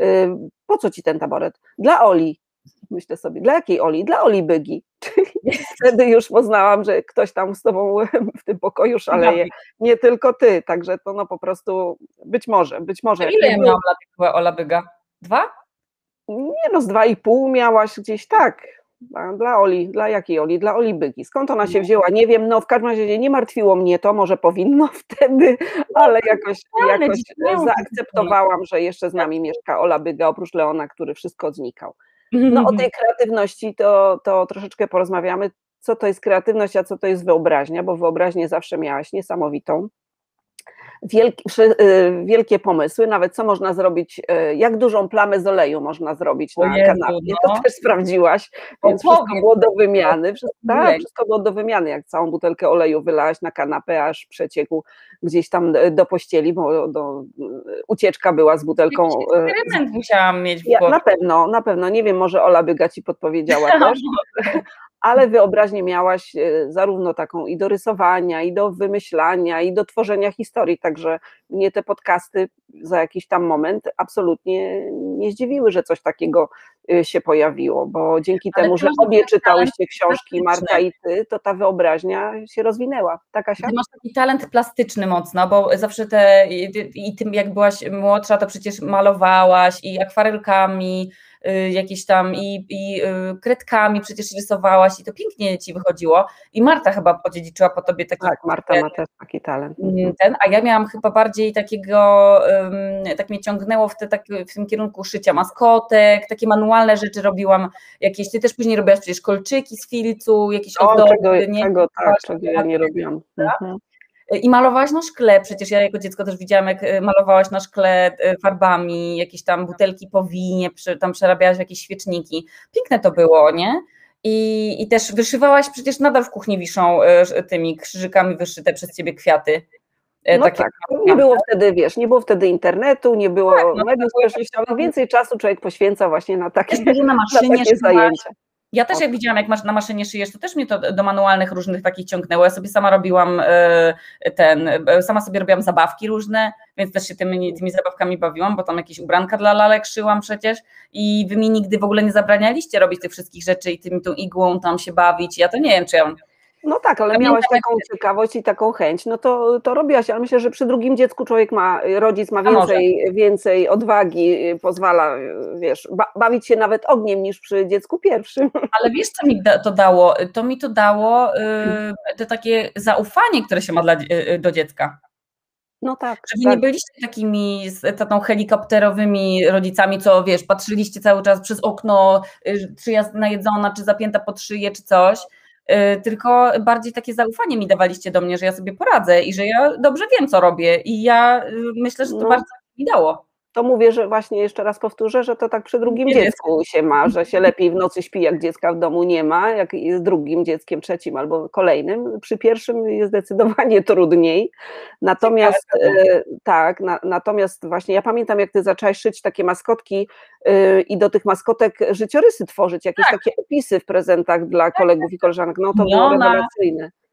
Po co ci ten taboret? Dla Oli. Myślę sobie, dla jakiej Oli? Dla Oli Bygi. Wtedy już poznałam, że ktoś tam z tobą w tym pokoju szaleje. Nie tylko ty, także to no po prostu być może, być może. Ile ja miałam lat, jak była Ola Byga? Dwa? Nie no, z dwa i pół miałaś gdzieś tak. Dla Oli, dla jakiej Oli? Dla Oli Bygi. Skąd ona się wzięła? Nie wiem, no w każdym razie nie martwiło mnie to, może powinno wtedy, ale jakoś, jakoś zaakceptowałam, że jeszcze z nami mieszka Ola Byga, oprócz Leona, który wszystko znikał. No o tej kreatywności to, to troszeczkę porozmawiamy. Co to jest kreatywność, a co to jest wyobraźnia, bo wyobraźnię zawsze miałaś niesamowitą. Wielkie, wielkie pomysły, nawet co można zrobić, jak dużą plamę z oleju można zrobić na Jezu, kanapie, no. to też sprawdziłaś, więc o, wszystko było do wymiany, wszystko, tak, wszystko było do wymiany, jak całą butelkę oleju wylałaś na kanapę, aż przeciekł gdzieś tam do pościeli, bo do, ucieczka była z butelką. Eksperyment musiałam mieć w ja, głowie. Na pewno, na pewno, nie wiem, może Ola Byga ci podpowiedziała też, ale wyobraźnię miałaś zarówno taką i do rysowania, i do wymyślania, i do tworzenia historii, także mnie te podcasty za jakiś tam moment absolutnie nie zdziwiły, że coś takiego się pojawiło, bo dzięki ale temu, że obie czytałyście książki, Marta i ty, to ta wyobraźnia się rozwinęła. Tak, Asia? Ty masz taki talent plastyczny mocno, bo zawsze te, i, i tym jak byłaś młodsza, to przecież malowałaś i akwarelkami, jakieś tam i, i kredkami przecież rysowałaś i to pięknie ci wychodziło i Marta chyba odziedziczyła po tobie taki tak, Marta ma też taki talent. Ten, a ja miałam chyba bardziej takiego, tak mnie ciągnęło w, te, tak, w tym kierunku szycia maskotek, takie manualne rzeczy robiłam jakieś, ty też później robiłaś przecież kolczyki z filcu, jakieś o, ozdoby, czego, nie? czego, tak, czego ja nie robiłam. Mhm. I malowałaś na szkle, przecież ja jako dziecko też widziałam, jak malowałaś na szkle farbami, jakieś tam butelki po winie, tam przerabiałaś jakieś świeczniki. Piękne to było, nie? I, i też wyszywałaś, przecież nadal w kuchni wiszą tymi krzyżykami wyszyte przez ciebie kwiaty. No tak, nie było wtedy, wiesz, nie było wtedy internetu, nie było tak, no, mediów społecznościowych, więcej czasu człowiek poświęca właśnie na takie, na maszynie, na takie zajęcia. Ja też jak widziałam, jak masz na maszynie szyjesz, to też mnie to do manualnych różnych takich ciągnęło. Ja sobie sama robiłam ten, sama sobie robiłam zabawki różne, więc też się tymi, tymi zabawkami bawiłam, bo tam jakieś ubranka dla lalek szyłam przecież i wy mi nigdy w ogóle nie zabranialiście robić tych wszystkich rzeczy i tym, tą igłą tam się bawić. Ja to nie wiem, czy ja... No tak, ale miałaś taką ciekawość i taką chęć, no to, to robiłaś, ale myślę, że przy drugim dziecku człowiek ma, rodzic ma więcej, więcej odwagi, pozwala, wiesz, ba bawić się nawet ogniem niż przy dziecku pierwszym. Ale wiesz, co mi to dało? To mi to dało yy, to takie zaufanie, które się ma dla, yy, do dziecka. No tak. Że wy tak. nie byliście takimi z tą helikopterowymi rodzicami, co wiesz, patrzyliście cały czas przez okno, czy ja najedzona, czy zapięta pod szyję, czy coś. Tylko bardziej takie zaufanie mi dawaliście do mnie, że ja sobie poradzę i że ja dobrze wiem, co robię i ja myślę, że to no, bardzo mi dało. To mówię, że właśnie jeszcze raz powtórzę, że to tak przy drugim nie dziecku jest. się ma, że się lepiej w nocy śpi, jak dziecka w domu nie ma, jak z drugim dzieckiem, trzecim albo kolejnym. Przy pierwszym jest zdecydowanie trudniej. Natomiast e, tak, na, natomiast właśnie ja pamiętam, jak ty zaczęłaś szyć takie maskotki e, i do tych maskotek życiorysy tworzyć, jakieś tak. takie opisy w prezentach dla kolegów i koleżanek. No to było rewelacyjne.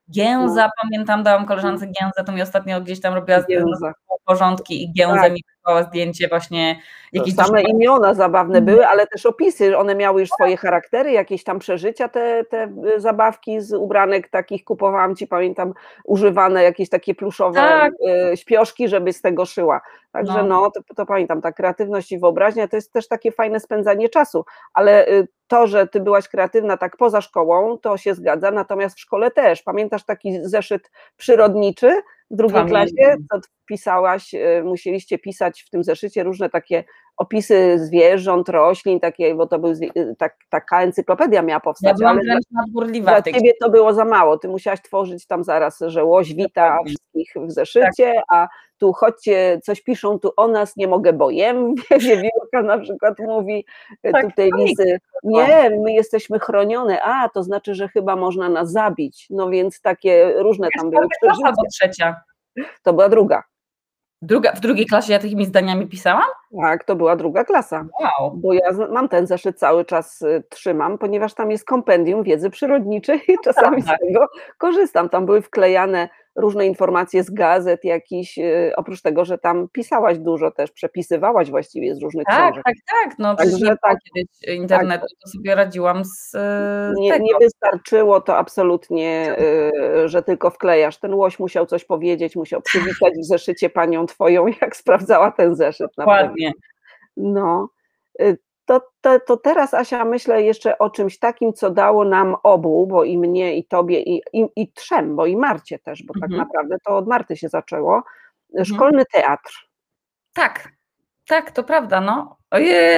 Gęza, pamiętam, dałam koleżance Gęzę, to mi ostatnio gdzieś tam robiła Gęza. porządki i Gęzę Tak. mi wysłała zdjęcie właśnie. Jakiś Same też... imiona zabawne były, ale też opisy, one miały już swoje charaktery, jakieś tam przeżycia, te, te zabawki z ubranek takich kupowałam ci, pamiętam, używane, jakieś takie pluszowe Tak. y, śpioszki, żeby z tego szyła. Także No, no, to, to pamiętam, ta kreatywność i wyobraźnia to jest też takie fajne spędzanie czasu, ale y, to, że ty byłaś kreatywna tak poza szkołą, to się zgadza, natomiast w szkole też. Pamiętasz taki zeszyt przyrodniczy w drugiej Pamiętam. klasie, co pisałaś, y, musieliście pisać w tym zeszycie różne takie opisy zwierząt, roślin, takie, bo to był, tak, taka encyklopedia miała powstać. Ja byłam ale wręcz dla, nadgorliwa dla w tej ciebie to było za mało, ty musiałaś tworzyć tam zaraz, że łoś wita wszystkich w zeszycie, tak. A tu chodźcie, coś piszą tu o nas, nie mogę bojem, wiewiórka na przykład mówi, tak, tutaj lisy, nie, my jesteśmy chronione, a to znaczy, że chyba można nas zabić, no więc takie różne tam były przeżycia. Albo trzecia. To była druga. Druga, w drugiej klasie ja takimi zdaniami pisałam? Tak, to była druga klasa. Wow. Bo ja mam ten zeszyt cały czas y, trzymam, ponieważ tam jest kompendium wiedzy przyrodniczej i czasami tak. z tego korzystam. Tam były wklejane różne informacje z gazet jakiś, y, oprócz tego, że tam pisałaś dużo też, przepisywałaś właściwie z różnych tak, książek. Tak, tak, no Także przecież nie tak, kiedyś internetu, tak. to sobie radziłam z nie, tego. nie wystarczyło to absolutnie, y, że tylko wklejasz. Ten łoś musiał coś powiedzieć, musiał przywitać w zeszycie panią twoją, jak sprawdzała ten zeszyt. Dokładnie. No, to, to, to teraz, Asia, myślę jeszcze o czymś takim, co dało nam obu, bo i mnie, i tobie, i, i, i trzem, bo i Marcie też, bo Mhm. tak naprawdę to od Marty się zaczęło. Mhm. Szkolny teatr. Tak, tak, to prawda, no. O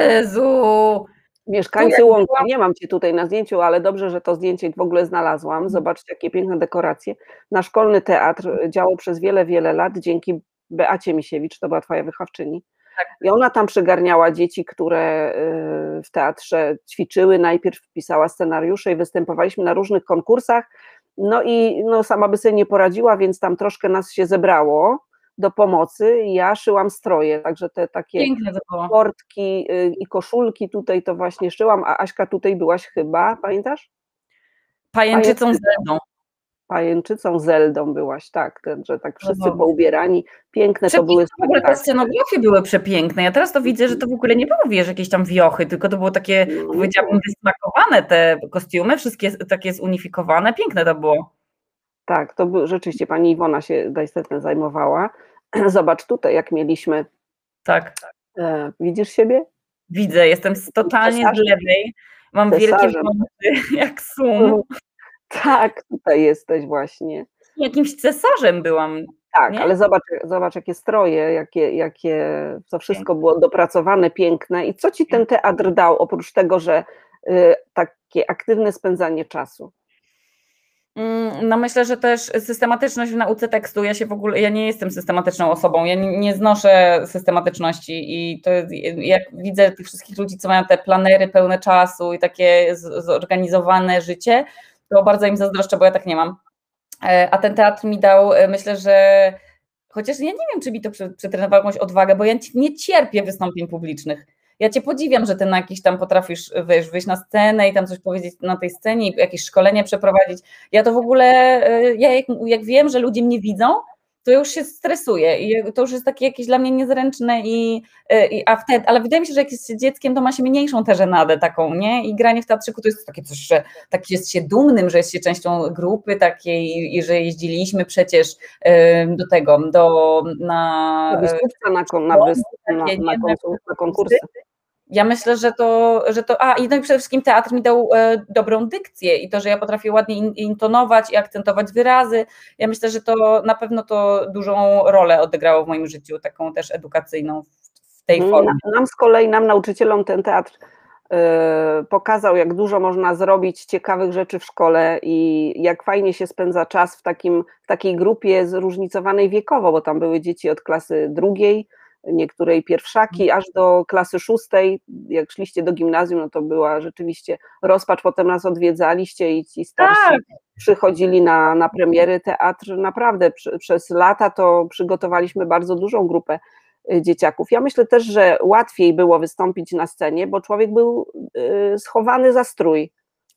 Jezu! Mieszkańcy Łąki, nie mam cię tutaj na zdjęciu, ale dobrze, że to zdjęcie w ogóle znalazłam. Zobaczcie, jakie piękne dekoracje. Na szkolny teatr działał przez wiele, wiele lat dzięki Beacie Misiewicz, to była twoja wychowczyni. Tak. I ona tam przygarniała dzieci, które w teatrze ćwiczyły, najpierw pisała scenariusze i występowaliśmy na różnych konkursach, no i no, sama by sobie nie poradziła, więc tam troszkę nas się zebrało do pomocy i ja szyłam stroje, także te takie portki i koszulki tutaj to właśnie szyłam, a Aśka tutaj byłaś chyba, pamiętasz? Pajęczycą Zeldą. Pajęczycą Zeldą byłaś, tak, że tak wszyscy no poubierani, piękne to były. W ogóle te scenografie były przepiękne, ja teraz to widzę, że to w ogóle nie było, wiesz, jakieś tam wiochy, tylko to było takie, no, powiedziałabym, wysmakowane te kostiumy, wszystkie takie zunifikowane, piękne to było. Tak, to był, rzeczywiście pani Iwona się niestety zajmowała. Zobacz tutaj, jak mieliśmy. Tak. E, widzisz siebie? Widzę, jestem totalnie z lewej, mam Cesarzem. Wielkie wąsy, jak sum. Tak, tutaj jesteś właśnie. Jakimś cesarzem byłam. Tak, nie? ale zobacz, zobacz jakie stroje, jakie, jakie to wszystko było dopracowane, piękne. I co ci ten teatr dał, oprócz tego, że y, takie aktywne spędzanie czasu? No myślę, że też systematyczność w nauce tekstu, ja się w ogóle, ja nie jestem systematyczną osobą, ja nie, nie znoszę systematyczności i to jest, jak widzę tych wszystkich ludzi, co mają te planery pełne czasu i takie zorganizowane życie, to bardzo im zazdroszczę, bo ja tak nie mam. A ten teatr mi dał, myślę, że chociaż ja nie wiem, czy mi to przetrenowało jakąś odwagę, bo ja nie cierpię wystąpień publicznych. Ja cię podziwiam, że ty na jakiś tam potrafisz wiesz, wyjść na scenę i tam coś powiedzieć na tej scenie i jakieś szkolenie przeprowadzić. Ja to w ogóle, ja jak, jak wiem, że ludzie mnie widzą, to już się stresuję i to już jest takie jakieś dla mnie niezręczne i, i a wtedy, ale wydaje mi się, że jak jest się dzieckiem, to ma się mniejszą tę żenadę taką, nie? I granie w teatrzyku to jest takie coś, że tak jest się dumnym, że jest się częścią grupy takiej i że jeździliśmy przecież do tego, do na... Na, na, na, na, na, na konkursy. Ja myślę, że to, że to, a i no i przede wszystkim teatr mi dał e, dobrą dykcję i to, że ja potrafię ładnie in, intonować i akcentować wyrazy, ja myślę, że to na pewno to dużą rolę odegrało w moim życiu, taką też edukacyjną w tej formie. Nam, nam z kolei, nam nauczycielom ten teatr e, pokazał, jak dużo można zrobić ciekawych rzeczy w szkole i jak fajnie się spędza czas w, takim, w takiej grupie zróżnicowanej wiekowo, bo tam były dzieci od klasy drugiej, niektórej pierwszaki, aż do klasy szóstej, jak szliście do gimnazjum, no to była rzeczywiście rozpacz, potem nas odwiedzaliście i ci starsi tak. przychodzili na, na premiery. Teatr naprawdę przy, przez lata to przygotowaliśmy bardzo dużą grupę dzieciaków. Ja myślę też, że łatwiej było wystąpić na scenie, bo człowiek był y, schowany za strój.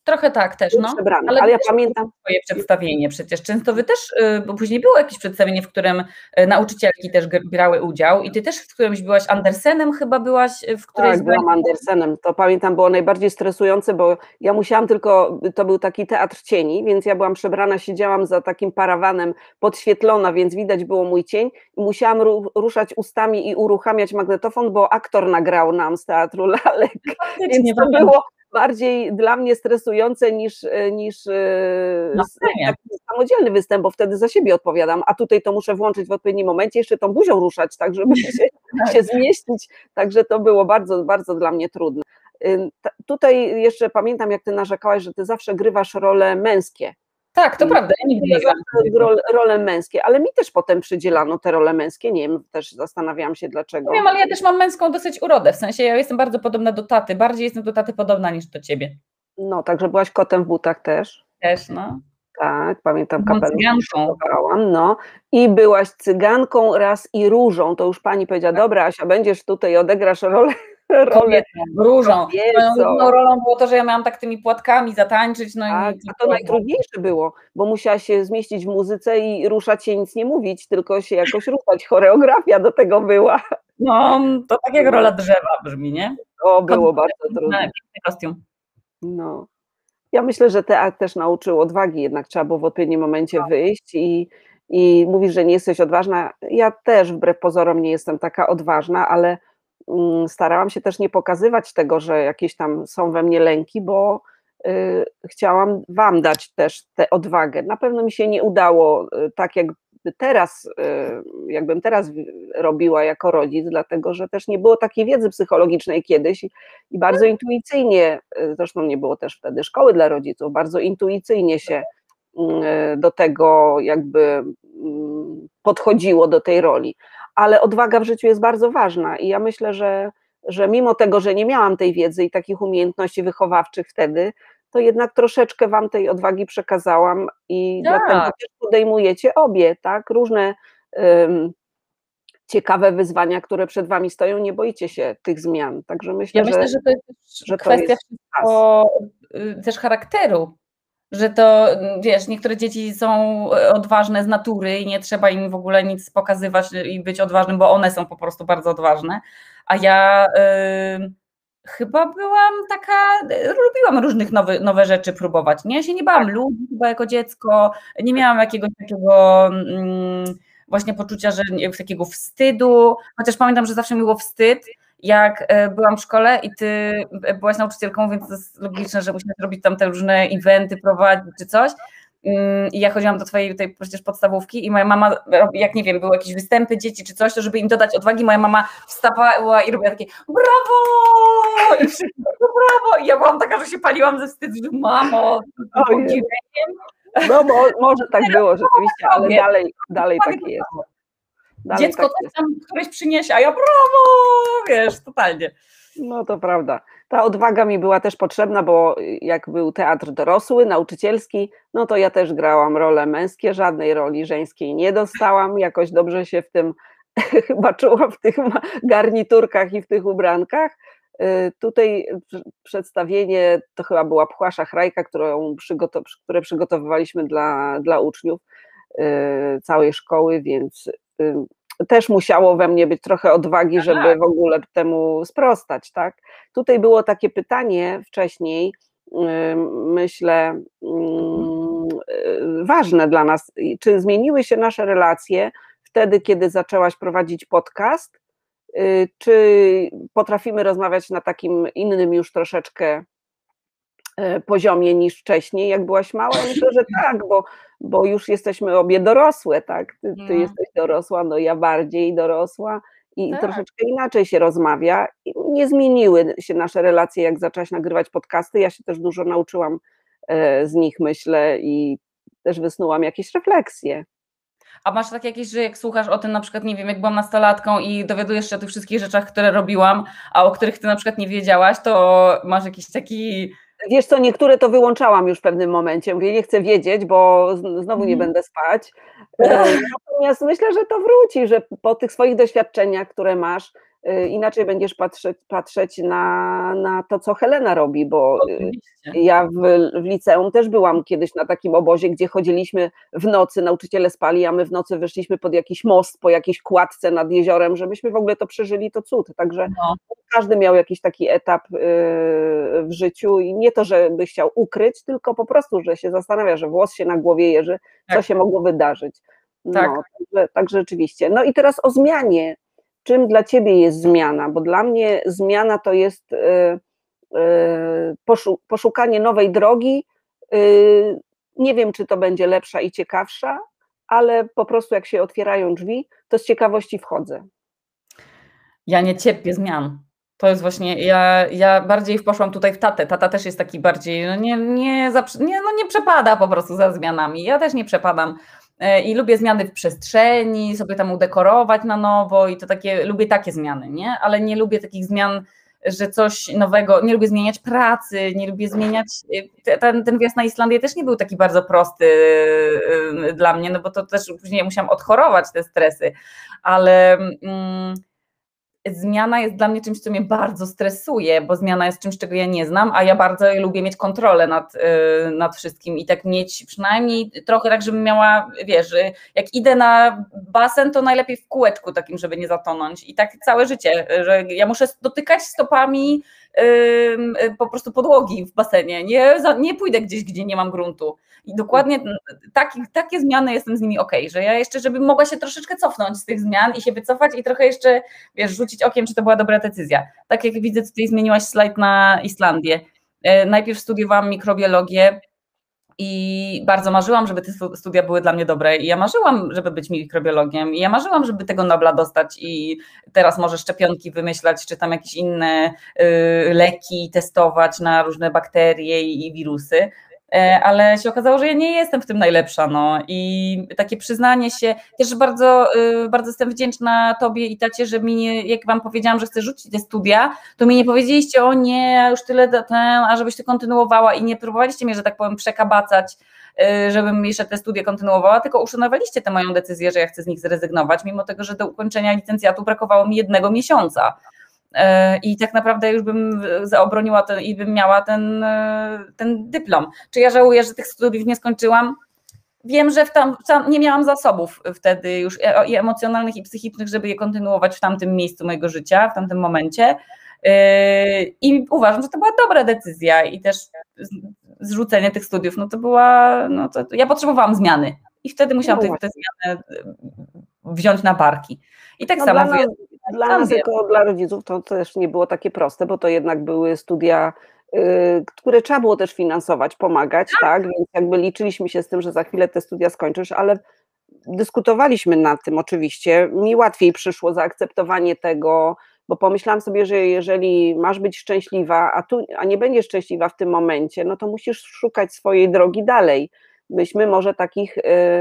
Trochę tak też, no. Przebrany, ale, ale ja też pamiętam swoje przedstawienie przecież. Często wy też, y, bo później było jakieś przedstawienie, w którym y, nauczycielki też gr- brały udział i ty też w którymś byłaś Andersenem chyba byłaś, y, w którejś tak, z byłam Andersenem. To pamiętam, było najbardziej stresujące, bo ja musiałam tylko, to był taki teatr cieni, więc ja byłam przebrana, siedziałam za takim parawanem, podświetlona, więc widać było mój cień i musiałam ru, ruszać ustami i uruchamiać magnetofon, bo aktor nagrał nam z teatru lalek, więc to pamiętam. było bardziej dla mnie stresujące niż, niż Na e, scenie. taki samodzielny występ, bo wtedy za siebie odpowiadam, a tutaj to muszę włączyć w odpowiednim momencie, jeszcze tą buzią ruszać, tak żeby się, się zmieścić, także to było bardzo, bardzo dla mnie trudne. Y, ta- Tutaj jeszcze pamiętam, jak ty narzekałaś, że ty zawsze grywasz role męskie. Tak, to I prawda, ja nigdy nie grałam. zawsze role, role męskie, ale mi też potem przydzielano te role męskie, nie wiem, też zastanawiałam się dlaczego. Nie wiem, ale ja też mam męską dosyć urodę, w sensie ja jestem bardzo podobna do taty, bardziej jestem do taty podobna niż do ciebie. No, także byłaś kotem w butach też. Też, no. Tak, pamiętam Byłam kapelusz. cyganką. Szykowałam, no. I byłaś cyganką raz i różą, to już pani powiedziała, dobra Asia, będziesz tutaj, odegrasz rolę, rolę Kobietą, różą. Moją kobiecą. główną rolą było to, że ja miałam tak tymi płatkami zatańczyć, no Tak, i a to najtrudniejsze było, bo musiała się zmieścić w muzyce i ruszać się, nic nie mówić, tylko się jakoś ruszać, choreografia do tego była. no, to tak jak rola drzewa brzmi, nie? To było Kot- bardzo trudne. Piękny kostium. No. Ja myślę, że teatr też nauczył odwagi, jednak trzeba było w odpowiednim momencie wyjść i, i mówisz, że nie jesteś odważna. Ja też wbrew pozorom nie jestem taka odważna, ale mm, starałam się też nie pokazywać tego, że jakieś tam są we mnie lęki, bo y, chciałam wam dać też tę odwagę. Na pewno mi się nie udało y, tak, jak teraz, y, jakbym teraz robiła jako rodzic, dlatego że też nie było takiej wiedzy psychologicznej kiedyś i, i bardzo intuicyjnie, y, zresztą nie było też wtedy szkoły dla rodziców, bardzo intuicyjnie się y, do tego jakby y, podchodziło do tej roli, ale odwaga w życiu jest bardzo ważna i ja myślę, że, że mimo tego, że nie miałam tej wiedzy i takich umiejętności wychowawczych wtedy, to jednak troszeczkę wam tej odwagi przekazałam i Tak. dlatego też podejmujecie obie, tak, różne um, ciekawe wyzwania, które przed wami stoją, nie boicie się tych zmian, także myślę, Ja myślę, że, że to jest że to kwestia jest wszystko, y, też charakteru, że to, y, wiesz, niektóre dzieci są odważne z natury i nie trzeba im w ogóle nic pokazywać i być odważnym, bo one są po prostu bardzo odważne, a ja y, chyba byłam taka, lubiłam różnych nowy, nowe rzeczy próbować, nie? Ja się nie bałam Tak. ludzi chyba jako dziecko, nie miałam jakiegoś takiego mm, właśnie poczucia, że nie- takiego wstydu, chociaż pamiętam, że zawsze mi było wstyd, jak e, byłam w szkole i ty e, byłaś nauczycielką, więc to jest logiczne, że musiałaś robić tam te różne eventy, prowadzić czy coś. Mm, I ja chodziłam do twojej tej przecież podstawówki i moja mama, jak nie wiem, były jakieś występy dzieci czy coś, to żeby im dodać odwagi, moja mama wstawała i robiła takie brawo! I wszyscy brawo! I ja byłam taka, że się paliłam ze wstydu, że mamo, Ojej. No mo, może tak było rzeczywiście, ale robię. dalej, dalej tak jest. Dalej Dziecko tak coś jest. tam któreś przyniesie, a ja brawo! Wiesz, totalnie. No to prawda. Ta odwaga mi była też potrzebna, bo jak był teatr dorosły, nauczycielski, no to ja też grałam role męskie, żadnej roli żeńskiej nie dostałam, jakoś dobrze się w tym chyba czułam, w tych garniturkach i w tych ubrankach. Tutaj przedstawienie to chyba była Pchła Szachrajka, którą przygotow które przygotowywaliśmy dla, dla uczniów całej szkoły, więc też musiało we mnie być trochę odwagi, żeby w ogóle temu sprostać, tak? Tutaj było takie pytanie wcześniej, myślę, ważne dla nas, czy zmieniły się nasze relacje wtedy, kiedy zaczęłaś prowadzić podcast, czy potrafimy rozmawiać na takim innym już troszeczkę poziomie niż wcześniej, jak byłaś mała? Ja myślę, że tak, bo, bo już jesteśmy obie dorosłe, tak? Ty, ty No. jesteś dorosła, no ja bardziej dorosła i Tak. troszeczkę inaczej się rozmawia. I nie zmieniły się nasze relacje, jak zaczęłaś nagrywać podcasty. Ja się też dużo nauczyłam z nich, myślę, i też wysnułam jakieś refleksje. A masz tak jakieś, że jak słuchasz o tym, na przykład, nie wiem, jak byłam nastolatką i dowiadujesz się o tych wszystkich rzeczach, które robiłam, a o których ty na przykład nie wiedziałaś, to masz jakiś taki... Wiesz co, niektóre to wyłączałam już w pewnym momencie, mówię, nie chcę wiedzieć, bo znowu nie będę spać, natomiast myślę, że to wróci, że po tych swoich doświadczeniach, które masz, inaczej będziesz patrzeć, patrzeć na, na to, co Helena robi, bo Oczywiście. ja w, w liceum też byłam kiedyś na takim obozie, gdzie chodziliśmy w nocy, nauczyciele spali, a my w nocy wyszliśmy pod jakiś most, po jakiejś kładce nad jeziorem, żebyśmy w ogóle to przeżyli, to cud. Także No. każdy miał jakiś taki etap w życiu i nie to, żeby chciał ukryć, tylko po prostu, że się zastanawia, że włos się na głowie jeży, co Tak. się mogło wydarzyć. No, Tak. także, tak rzeczywiście. No i teraz o zmianie. Czym dla ciebie jest zmiana? Bo dla mnie zmiana to jest y, y, poszu, poszukanie nowej drogi. Y, nie wiem, czy to będzie lepsza i ciekawsza, ale po prostu jak się otwierają drzwi, to z ciekawości wchodzę. Ja nie cierpię zmian. To jest właśnie, ja, ja bardziej poszłam tutaj w tatę. Tata też jest taki bardziej, no nie, nie, nie, no nie przepada po prostu za zmianami. Ja też nie przepadam. I lubię zmiany w przestrzeni, sobie tam udekorować na nowo i to takie, lubię takie zmiany, nie? Ale nie lubię takich zmian, że coś nowego, nie lubię zmieniać pracy, nie lubię zmieniać, ten, ten wjazd na Islandię też nie był taki bardzo prosty dla mnie, no bo to też później musiałam odchorować te stresy, ale mm, zmiana jest dla mnie czymś, co mnie bardzo stresuje, bo zmiana jest czymś, czego ja nie znam, a ja bardzo lubię mieć kontrolę nad, nad wszystkim i tak mieć przynajmniej trochę tak, żebym miała, wiesz, jak idę na basen, to najlepiej w kółeczku takim, żeby nie zatonąć i tak całe życie, że ja muszę dotykać stopami yy, po prostu podłogi w basenie, nie, nie pójdę gdzieś, gdzie nie mam gruntu i dokładnie taki, takie zmiany jestem z nimi okej, że ja jeszcze, żebym mogła się troszeczkę cofnąć z tych zmian i się wycofać i trochę jeszcze, wiesz, rzucić okiem, czy to była dobra decyzja. Tak jak widzę, tutaj zmieniłaś slajd na Islandię. Najpierw studiowałam mikrobiologię i bardzo marzyłam, żeby te studia były dla mnie dobre i ja marzyłam, żeby być mikrobiologiem i ja marzyłam, żeby tego Nobla dostać i teraz może szczepionki wymyślać, czy tam jakieś inne y, leki testować na różne bakterie i wirusy, ale się okazało, że ja nie jestem w tym najlepsza, no i takie przyznanie się, też bardzo, bardzo jestem wdzięczna tobie i tacie, że mi nie, jak wam powiedziałam, że chcę rzucić te studia, to mi nie powiedzieliście, o nie, już tyle ten, a żebyś ty kontynuowała i nie próbowaliście mnie, że tak powiem, przekabacać, żebym jeszcze te studia kontynuowała, tylko uszanowaliście tę moją decyzję, że ja chcę z nich zrezygnować, mimo tego, że do ukończenia licencjatu brakowało mi jednego miesiąca. I tak naprawdę już bym zaobroniła ten, i bym miała ten, ten dyplom. Czy ja żałuję, że tych studiów nie skończyłam? Wiem, że w tam, tam nie miałam zasobów wtedy już i emocjonalnych, i psychicznych, żeby je kontynuować w tamtym miejscu mojego życia, w tamtym momencie. I uważam, że to była dobra decyzja i też zrzucenie tych studiów, no to była, no to, to ja potrzebowałam zmiany i wtedy musiałam te, te zmiany wziąć na barki. I tak no samo dla nas, dla nas jako dla rodziców to też nie było takie proste, bo to jednak były studia, y, które trzeba było też finansować, pomagać, tak. tak? Więc jakby liczyliśmy się z tym, że za chwilę te studia skończysz, ale dyskutowaliśmy nad tym oczywiście. Mi łatwiej przyszło zaakceptowanie tego, bo pomyślałam sobie, że jeżeli masz być szczęśliwa, a, tu, a nie będziesz szczęśliwa w tym momencie, no to musisz szukać swojej drogi dalej. Myśmy może takich y,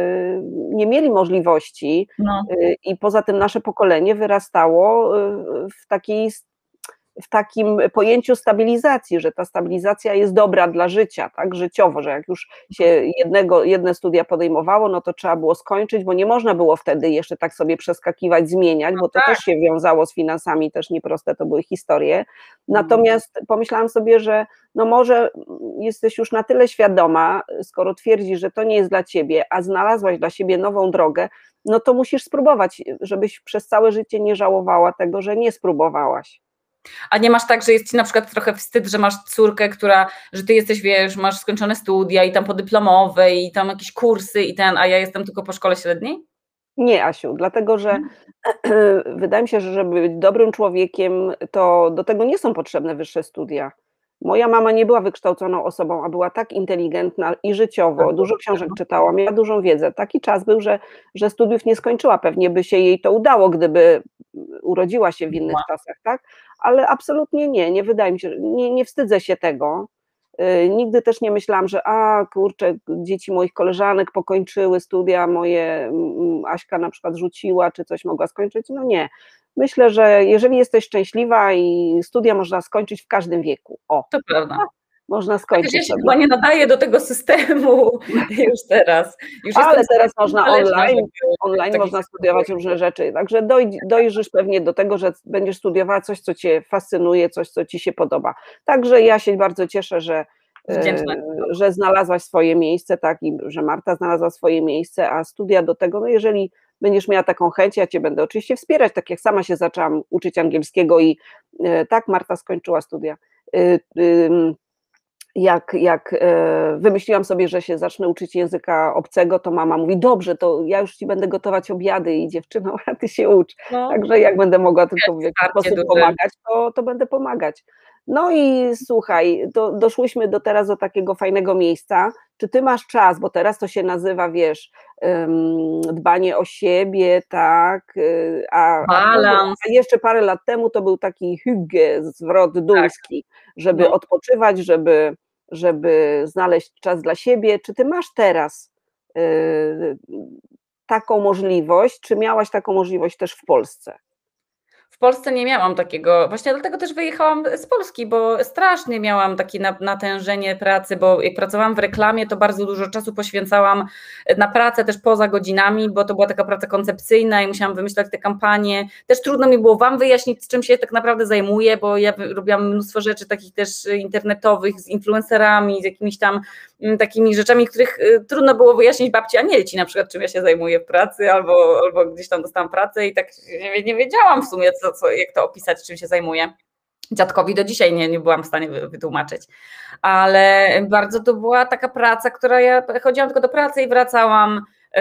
nie mieli możliwości no. y, i poza tym nasze pokolenie wyrastało y, w takiej w takim pojęciu stabilizacji, że ta stabilizacja jest dobra dla życia, tak, życiowo, że jak już się jednego, jedne studia podejmowało, no to trzeba było skończyć, bo nie można było wtedy jeszcze tak sobie przeskakiwać, zmieniać, bo to też się wiązało z finansami, też nieproste to były historie. Natomiast pomyślałam sobie, że no może jesteś już na tyle świadoma, skoro twierdzisz, że to nie jest dla ciebie, a znalazłaś dla siebie nową drogę, no to musisz spróbować, żebyś przez całe życie nie żałowała tego, że nie spróbowałaś. A nie masz tak, że jest ci na przykład trochę wstyd, że masz córkę, która, że ty jesteś, wiesz, masz skończone studia i tam podyplomowe i tam jakieś kursy i ten, a ja jestem tylko po szkole średniej? Nie, Asiu, dlatego że hmm. wydaje mi się, że żeby być dobrym człowiekiem, to do tego nie są potrzebne wyższe studia. Moja mama nie była wykształconą osobą, a była tak inteligentna i życiowo, dużo książek czytała, miała dużą wiedzę. Taki czas był, że, że studiów nie skończyła, pewnie by się jej to udało, gdyby urodziła się w innych czasach, tak? Ale absolutnie nie, nie wydaje mi się, nie, nie wstydzę się tego. Yy, nigdy też nie myślałam, że a kurczę, dzieci moich koleżanek pokończyły studia, moje Aśka na przykład rzuciła, czy coś mogła skończyć. No nie. Myślę, że jeżeli jesteś szczęśliwa i studia można skończyć w każdym wieku. O. To prawda. Można skończyć. Ja się chyba nie nadaję do tego systemu już teraz. Już Ale teraz można online, online można studiować różne rzeczy, także doj, dojrzysz pewnie do tego, że będziesz studiowała coś, co cię fascynuje, coś, co ci się podoba. Także ja się bardzo cieszę, że, e, że znalazłaś swoje miejsce, tak, i że Marta znalazła swoje miejsce, a studia do tego, no jeżeli będziesz miała taką chęć, ja cię będę oczywiście wspierać, tak jak sama się zaczęłam uczyć angielskiego i e, tak, Marta skończyła studia. E, e, Jak, jak wymyśliłam sobie, że się zacznę uczyć języka obcego, to mama mówi, dobrze, to ja już ci będę gotować obiady i dziewczyno, a ty się ucz. No. Także jak będę mogła tylko w jakiś sposób pomagać, to, to będę pomagać. No i słuchaj, to doszłyśmy do teraz do takiego fajnego miejsca. Czy ty masz czas, bo teraz to się nazywa, wiesz, dbanie o siebie, tak, a, a, a jeszcze parę lat temu to był taki hygge, zwrot duński, tak. żeby no. odpoczywać, żeby żeby znaleźć czas dla siebie. Czy ty masz teraz y, taką możliwość, czy miałaś taką możliwość też w Polsce? W Polsce nie miałam takiego, właśnie dlatego też wyjechałam z Polski, bo strasznie miałam takie natężenie pracy, bo jak pracowałam w reklamie, to bardzo dużo czasu poświęcałam na pracę też poza godzinami, bo to była taka praca koncepcyjna i musiałam wymyślać te kampanie. Też trudno mi było wam wyjaśnić, czym się tak naprawdę zajmuję, bo ja robiłam mnóstwo rzeczy takich też internetowych z influencerami, z jakimiś tam takimi rzeczami, których trudno było wyjaśnić babci Anielci, na przykład czym ja się zajmuję w pracy, albo, albo gdzieś tam dostałam pracę i tak nie, nie wiedziałam w sumie, co, co, jak to opisać, czym się zajmuję. Dziadkowi do dzisiaj nie, nie byłam w stanie wytłumaczyć, ale bardzo to była taka praca, która ja chodziłam tylko do pracy i wracałam,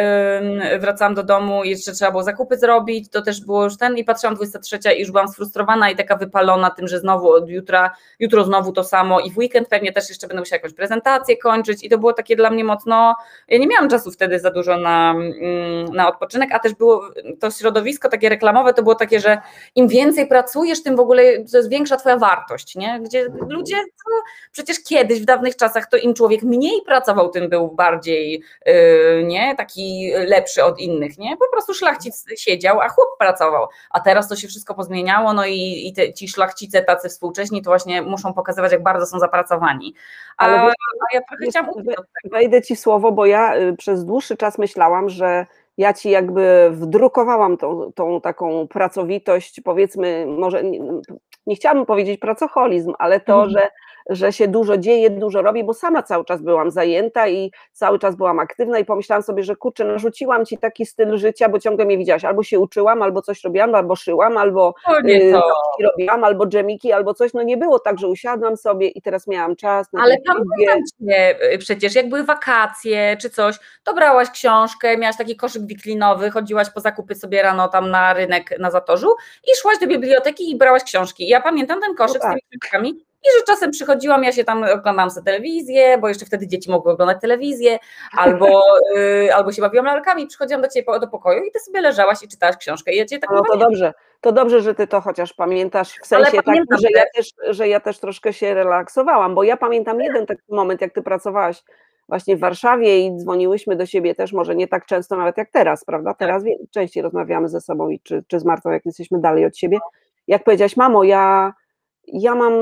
wracałam do domu i jeszcze trzeba było zakupy zrobić, to też było już ten i patrzyłam dwudziesta trzecia i już byłam sfrustrowana i taka wypalona tym, że znowu od jutra, jutro znowu to samo i w weekend pewnie też jeszcze będę musiała jakąś prezentację kończyć i to było takie dla mnie mocno, ja nie miałam czasu wtedy za dużo na, na odpoczynek, a też było to środowisko takie reklamowe, to było takie, że im więcej pracujesz, tym w ogóle to jest większa twoja wartość, nie? Gdzie ludzie, no, przecież kiedyś w dawnych czasach to im człowiek mniej pracował, tym był bardziej, yy, nie, taki lepszy od innych, nie? Po prostu szlachcic siedział, a chłop pracował, a teraz to się wszystko pozmieniało, no i, i te, ci szlachcice tacy współcześni to właśnie muszą pokazywać, jak bardzo są zapracowani. A, Ale wiesz, a ja trochę chciałam uczyć od tego. Wejdę ci słowo, bo ja przez dłuższy czas myślałam, że ja ci jakby wdrukowałam tą, tą taką pracowitość, powiedzmy, może nie, nie chciałabym powiedzieć pracoholizm, ale to, mhm. że że się dużo dzieje, dużo robi, bo sama cały czas byłam zajęta i cały czas byłam aktywna i pomyślałam sobie, że kurczę, narzuciłam ci taki styl życia, bo ciągle mnie widziałaś, albo się uczyłam, albo coś robiłam, albo szyłam, albo yy, robiłam, albo dżemiki, albo coś, no nie było tak, że usiadłam sobie i teraz miałam czas. Na Ale pamiętam cię przecież, jak były wakacje czy coś, to brałaś książkę, miałaś taki koszyk wiklinowy, chodziłaś po zakupy sobie rano tam na rynek na Zatorzu i szłaś do biblioteki i brałaś książki. Ja pamiętam ten koszyk no tak. z tymi książkami. I że czasem przychodziłam, ja się tam oglądałam sobie telewizję, bo jeszcze wtedy dzieci mogły oglądać telewizję, albo, yy, albo się bawiłam lalkami, przychodziłam do ciebie do pokoju i ty sobie leżałaś i czytałaś książkę. I ja cię tak no to pamiętam. dobrze, to dobrze, że ty to chociaż pamiętasz, w sensie takim, że ja, też, że ja też troszkę się relaksowałam, bo ja pamiętam jeden taki moment, jak ty pracowałaś właśnie w Warszawie i dzwoniłyśmy do siebie też, może nie tak często nawet jak teraz, prawda? Teraz tak. częściej rozmawiamy ze sobą i czy, czy z Martą, jak jesteśmy dalej od siebie. Jak powiedziałaś, mamo, ja Ja mam,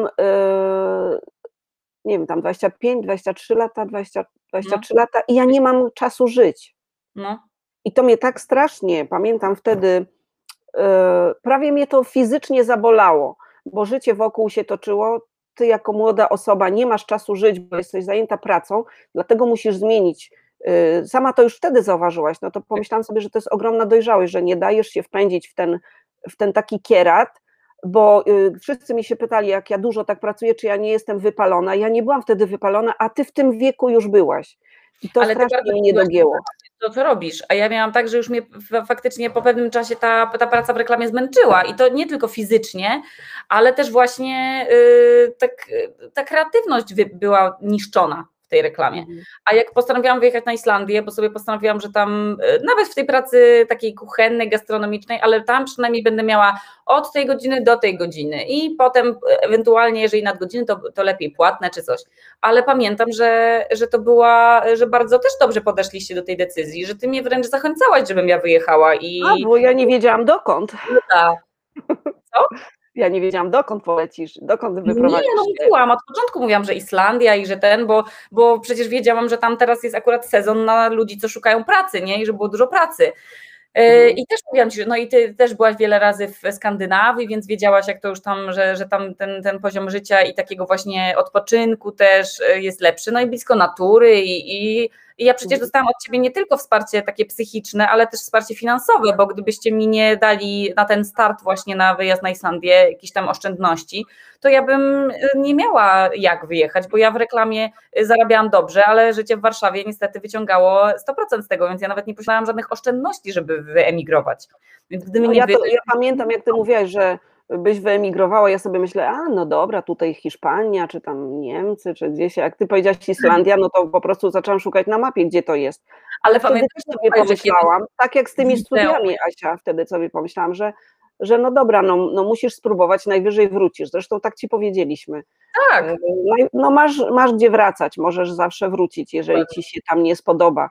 yy, nie wiem, tam dwadzieścia pięć, dwadzieścia trzy lata, dwadzieścia, dwadzieścia trzy no. lata i ja nie mam czasu żyć. No. I to mnie tak strasznie, pamiętam wtedy, yy, prawie mnie to fizycznie zabolało, bo życie wokół się toczyło, ty jako młoda osoba nie masz czasu żyć, bo jesteś zajęta pracą, dlatego musisz zmienić. Yy, sama to już wtedy zauważyłaś, no to pomyślałam sobie, że to jest ogromna dojrzałość, że nie dajesz się wpędzić w ten, w ten taki kierat, bo y, wszyscy mi się pytali, jak ja dużo tak pracuję, czy ja nie jestem wypalona. Ja nie byłam wtedy wypalona, a ty w tym wieku już byłaś. I to Ale strasznie mnie dogięło. To, co robisz, a ja miałam tak, że już mnie faktycznie po pewnym czasie ta, ta praca w reklamie zmęczyła i to nie tylko fizycznie, ale też właśnie y, tak, ta kreatywność była niszczona w tej reklamie. A jak postanowiłam wyjechać na Islandię, bo sobie postanowiłam, że tam nawet w tej pracy takiej kuchennej, gastronomicznej, ale tam przynajmniej będę miała od tej godziny do tej godziny i potem ewentualnie, jeżeli nadgodziny, to, to lepiej płatne czy coś. Ale pamiętam, że, że to była, że bardzo też dobrze podeszliście do tej decyzji, że ty mnie wręcz zachęcałaś, żebym ja wyjechała. I... A, bo ja nie wiedziałam dokąd. No tak. Co? Ja nie wiedziałam, dokąd polecisz, dokąd wyprowadzisz Nie, no mówiłam, od początku mówiłam, że Islandia i że ten, bo, bo przecież wiedziałam, że tam teraz jest akurat sezon na ludzi, co szukają pracy, nie? I że było dużo pracy. Mhm. I też mówiłam Ci, że no i Ty też byłaś wiele razy w Skandynawii, więc wiedziałaś, jak to już tam, że, że tam ten, ten poziom życia i takiego właśnie odpoczynku też jest lepszy, no i blisko natury i, i, i ja przecież dostałam od Ciebie nie tylko wsparcie takie psychiczne, ale też wsparcie finansowe, bo gdybyście mi nie dali na ten start właśnie na wyjazd na Islandię jakieś tam oszczędności, to ja bym nie miała jak wyjechać, bo ja w reklamie zarabiałam dobrze, ale życie w Warszawie niestety wyciągało sto procent z tego, więc ja nawet nie posiadałam żadnych oszczędności, żeby wyemigrować. Więc gdyby No nie ja, wy... to, ja pamiętam, jak Ty mówiłaś, że byś wyemigrowała, ja sobie myślę, a no dobra, tutaj Hiszpania, czy tam Niemcy, czy gdzieś, jak Ty powiedziałaś Islandia, no to po prostu zaczęłam szukać na mapie, gdzie to jest. Ale, ale wtedy też sobie pomyślałam, tak jak z tymi studiami, Asia, wtedy sobie pomyślałam, że, że no dobra, no, no musisz spróbować, najwyżej wrócisz, zresztą tak Ci powiedzieliśmy. Tak. No, no masz, masz gdzie wracać, możesz zawsze wrócić, jeżeli Ci się tam nie spodoba.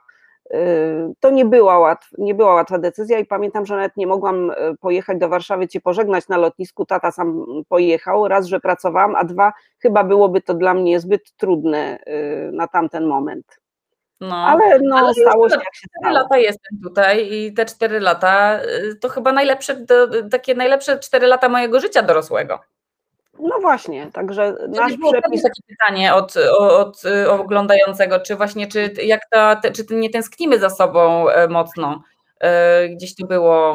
To nie była, łatw, nie była łatwa decyzja i pamiętam, że nawet nie mogłam pojechać do Warszawy Cię pożegnać na lotnisku, tata sam pojechał, raz, że pracowałam, a dwa, chyba byłoby to dla mnie zbyt trudne na tamten moment. No, ale no ale stało się jak się stało. cztery lata jestem tutaj i te cztery lata to chyba najlepsze, takie najlepsze cztery lata mojego życia dorosłego. No właśnie, także nasz było przepis... takie pytanie od, od, od oglądającego, czy właśnie, czy, jak ta, czy nie tęsknimy za sobą mocno? Gdzieś to było...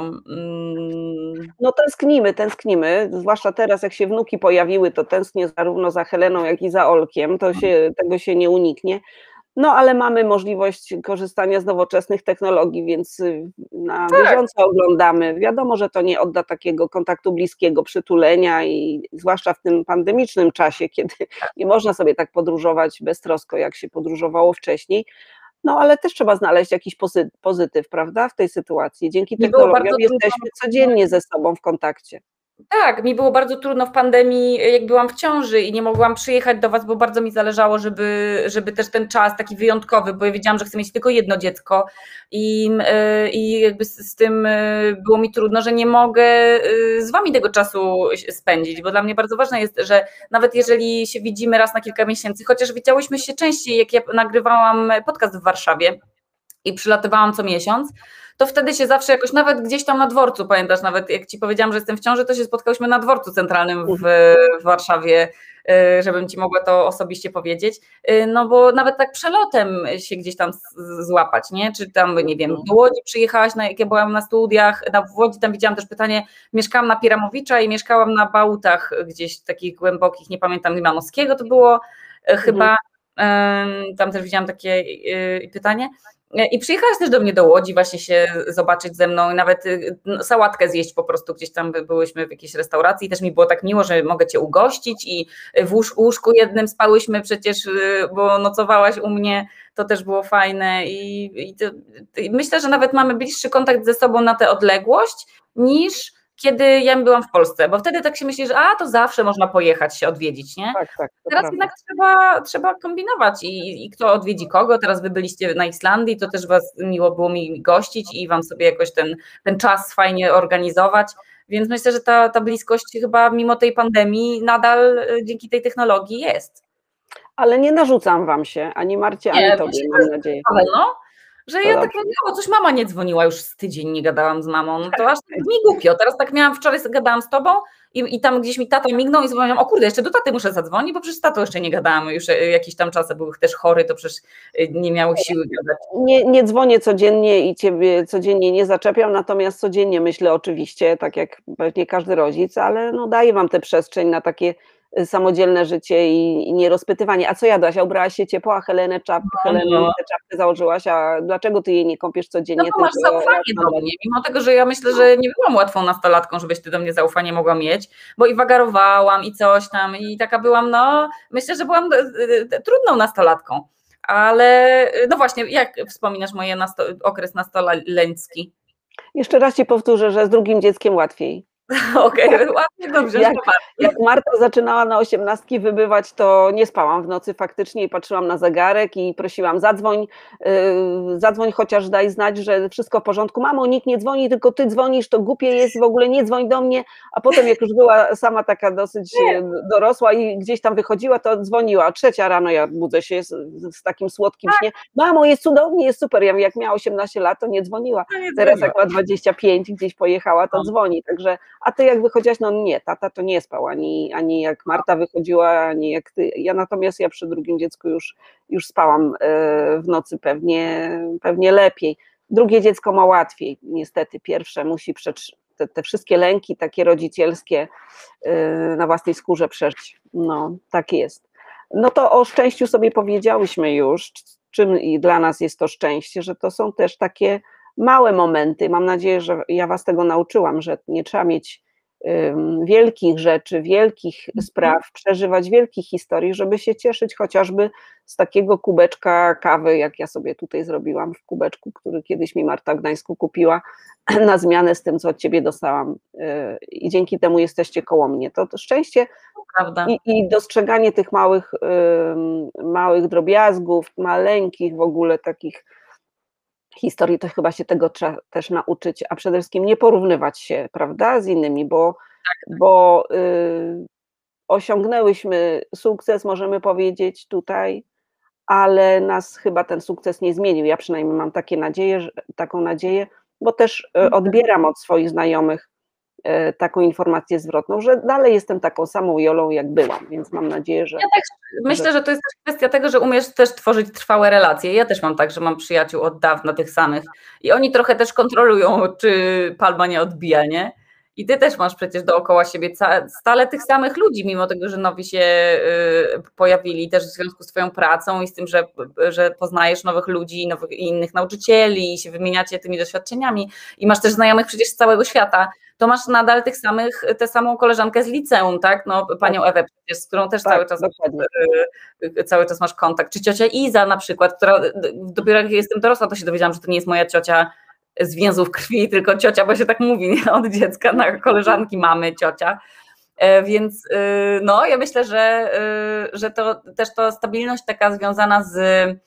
Mm... No tęsknimy, tęsknimy, zwłaszcza teraz, jak się wnuki pojawiły, to tęsknię zarówno za Heleną, jak i za Olkiem, to się, tego się nie uniknie. No ale mamy możliwość korzystania z nowoczesnych technologii, więc na tak. bieżąco oglądamy. Wiadomo, że to nie odda takiego kontaktu bliskiego, przytulenia i zwłaszcza w tym pandemicznym czasie, kiedy nie można sobie tak podróżować beztrosko, jak się podróżowało wcześniej. No ale też trzeba znaleźć jakiś pozytyw, prawda, w tej sytuacji. Dzięki technologiom jesteśmy codziennie ze sobą w kontakcie. Tak, mi było bardzo trudno w pandemii, jak byłam w ciąży i nie mogłam przyjechać do Was, bo bardzo mi zależało, żeby, żeby też ten czas taki wyjątkowy, bo ja wiedziałam, że chcę mieć tylko jedno dziecko i, i jakby z tym było mi trudno, że nie mogę z Wami tego czasu spędzić, bo dla mnie bardzo ważne jest, że nawet jeżeli się widzimy raz na kilka miesięcy, chociaż widziałyśmy się częściej, jak ja nagrywałam podcast w Warszawie i przylatywałam co miesiąc, to wtedy się zawsze jakoś, nawet gdzieś tam na dworcu, pamiętasz, nawet jak Ci powiedziałam, że jestem w ciąży, to się spotkałyśmy na dworcu centralnym w, w Warszawie, żebym Ci mogła to osobiście powiedzieć, no bo nawet tak przelotem się gdzieś tam złapać, nie, czy tam, nie wiem, do Łodzi przyjechałaś, na, jak ja byłam na studiach, na, w Łodzi tam widziałam też pytanie, mieszkałam na Piramowicza i mieszkałam na Bałtach gdzieś takich głębokich, nie pamiętam, Limanowskiego to było chyba, mhm. Tam też widziałam takie pytanie. I przyjechałaś też do mnie do Łodzi właśnie się zobaczyć ze mną i nawet sałatkę zjeść po prostu, gdzieś tam byłyśmy w jakiejś restauracji i też mi było tak miło, że mogę Cię ugościć i w łóżku jednym spałyśmy przecież, bo nocowałaś u mnie, to też było fajne i, i, to, i myślę, że nawet mamy bliższy kontakt ze sobą na tę odległość niż kiedy ja byłam w Polsce, bo wtedy tak się myśli, że a to zawsze można pojechać się odwiedzić, nie? Tak, tak, teraz prawda. jednak trzeba, trzeba kombinować i, i kto odwiedzi kogo, teraz wy byliście na Islandii, to też was miło było mi gościć i wam sobie jakoś ten, ten czas fajnie organizować, więc myślę, że ta, ta bliskość chyba mimo tej pandemii nadal dzięki tej technologii jest. Ale nie narzucam wam się, ani Marcie, nie, ani tobie, mam nadzieję. No. Że to ja dobrze. Tak mówiłam, coś mama nie dzwoniła, już z tydzień nie gadałam z mamą, no to aż tak mi głupio, teraz tak miałam, wczoraj gadałam z tobą i, i tam gdzieś mi tata mignął i sobie powiedziałam, o kurde, jeszcze do taty muszę zadzwonić, bo przecież z tatą jeszcze nie gadałam, już jakiś tam czas był też chory, to przecież nie miały siły gadać. Nie, nie dzwonię codziennie i ciebie codziennie nie zaczepiam, natomiast codziennie myślę oczywiście, tak jak pewnie każdy rodzic, ale no daję wam tę przestrzeń na takie samodzielne życie i, i nierozpytywanie. A co jadłaś? A ubrałaś się ciepło, a Helenę czap, no, Helenę no. tę czapkę założyłaś, a dlaczego ty jej nie kąpiesz codziennie? No bo masz zaufanie do mnie, mimo tego, że ja myślę, że nie byłam łatwą nastolatką, żebyś ty do mnie zaufanie mogła mieć, bo i wagarowałam i coś tam i taka byłam, no myślę, że byłam trudną nastolatką, ale no właśnie, jak wspominasz moje nasto- okres nastoleński? Jeszcze raz ci powtórzę, że z drugim dzieckiem łatwiej. Okej, okay, łatwo go wziąć jak, na party. jak Marta zaczynała na osiemnastki wybywać, to nie spałam w nocy faktycznie i patrzyłam na zegarek i prosiłam, zadzwoń, yy, zadzwoń chociaż daj znać, że wszystko w porządku. Mamo, nikt nie dzwoni, tylko ty dzwonisz, to głupie jest, w ogóle nie dzwoń do mnie. A potem jak już była sama taka dosyć dorosła i gdzieś tam wychodziła, to dzwoniła. Trzecia rano ja budzę się z, z takim słodkim śnie. Mamo, jest cudownie, jest super. Ja mówię, jak miała osiemnaście lat, to nie dzwoniła. Teraz jak ma dwadzieścia pięć, gdzieś pojechała, to dzwoni. Także, a ty jak wychodziłaś, no nie, tata to nie spał, ani, ani jak Marta wychodziła, ani jak ty. Ja natomiast ja przy drugim dziecku już, już spałam w nocy pewnie, pewnie lepiej. Drugie dziecko ma łatwiej, niestety. Pierwsze musi przetrwać te, te wszystkie lęki takie rodzicielskie na własnej skórze przeżyć. No, tak jest. No to o szczęściu sobie powiedziałyśmy już, czym i dla nas jest to szczęście, że to są też takie małe momenty. Mam nadzieję, że ja was tego nauczyłam, że nie trzeba mieć um, wielkich rzeczy, wielkich spraw, przeżywać wielkich historii, żeby się cieszyć chociażby z takiego kubeczka kawy, jak ja sobie tutaj zrobiłam w kubeczku, który kiedyś mi Marta w Gdańsku kupiła, na zmianę z tym, co od ciebie dostałam. I dzięki temu jesteście koło mnie. To, to szczęście i, i dostrzeganie tych małych, um, małych drobiazgów, maleńkich w ogóle takich historii, to chyba się tego trzeba też nauczyć, a przede wszystkim nie porównywać się, prawda, z innymi, bo, tak. bo y, osiągnęłyśmy sukces, możemy powiedzieć tutaj, ale nas chyba ten sukces nie zmienił. Ja przynajmniej mam takie nadzieję, że, taką nadzieję, bo też y, odbieram od swoich znajomych y, taką informację zwrotną, że dalej jestem taką samą Jolą, jak byłam, więc mam nadzieję, że... Ja też myślę, że... że to jest też kwestia tego, że umiesz też tworzyć trwałe relacje. Ja też mam tak, że mam przyjaciół od dawna tych samych i oni trochę też kontrolują, czy palma nie odbija, nie? I ty też masz przecież dookoła siebie stale tych samych ludzi, mimo tego, że nowi się pojawili też w związku z twoją pracą i z tym, że, że poznajesz nowych ludzi, nowych, innych nauczycieli i się wymieniacie tymi doświadczeniami i masz też znajomych przecież z całego świata, to masz nadal tych samych, tę samą koleżankę z liceum, tak? No, panią Ewę przecież, z którą też tak, cały czas cały czas masz kontakt, czy ciocia Iza na przykład, która dopiero jak jestem dorosła, to się dowiedziałam, że to nie jest moja ciocia z więzów krwi, tylko ciocia, bo się tak mówi, nie? Od dziecka na koleżanki mamy ciocia, więc no ja myślę, że, że to też to stabilność taka związana z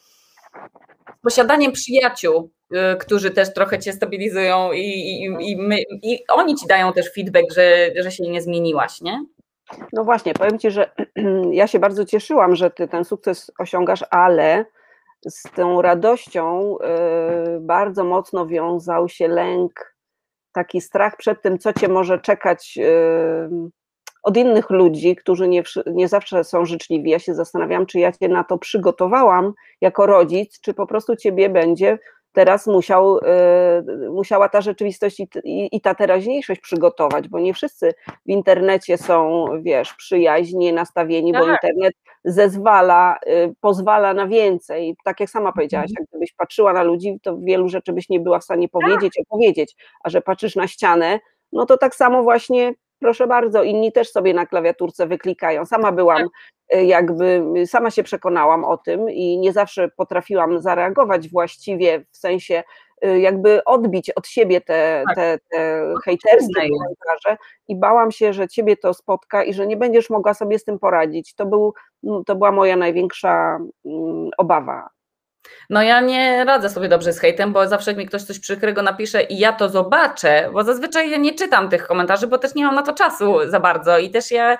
posiadaniem przyjaciół, którzy też trochę cię stabilizują i, i, i, my, i oni ci dają też feedback, że, że się nie zmieniłaś, nie? No właśnie, powiem ci, że ja się bardzo cieszyłam, że ty ten sukces osiągasz, ale z tą radością y, bardzo mocno wiązał się lęk, taki strach przed tym, co cię może czekać y, od innych ludzi, którzy nie, nie zawsze są życzliwi. Ja się zastanawiam, czy ja cię na to przygotowałam jako rodzic, czy po prostu ciebie będzie teraz musiał, y, musiała ta rzeczywistość i, i, i ta teraźniejszość przygotować, bo nie wszyscy w internecie są, wiesz, przyjaźnie nastawieni, tak. Bo internet zezwala, y, pozwala na więcej. Tak jak sama powiedziałaś, jak gdybyś patrzyła na ludzi, to wielu rzeczy byś nie była w stanie powiedzieć, tak. opowiedzieć, a że patrzysz na ścianę, no to tak samo właśnie, proszę bardzo, inni też sobie na klawiaturce wyklikają. Sama byłam, tak. jakby, sama się przekonałam o tym i nie zawsze potrafiłam zareagować właściwie, w sensie jakby odbić od siebie te, tak. te, te hejterskie komentarze i bałam się, że ciebie to spotka i że nie będziesz mogła sobie z tym poradzić. To, był, to była moja największa um, obawa. No ja nie radzę sobie dobrze z hejtem, bo zawsze jak mi ktoś coś przykrego napisze i ja to zobaczę, bo zazwyczaj ja nie czytam tych komentarzy, bo też nie mam na to czasu za bardzo i też ja...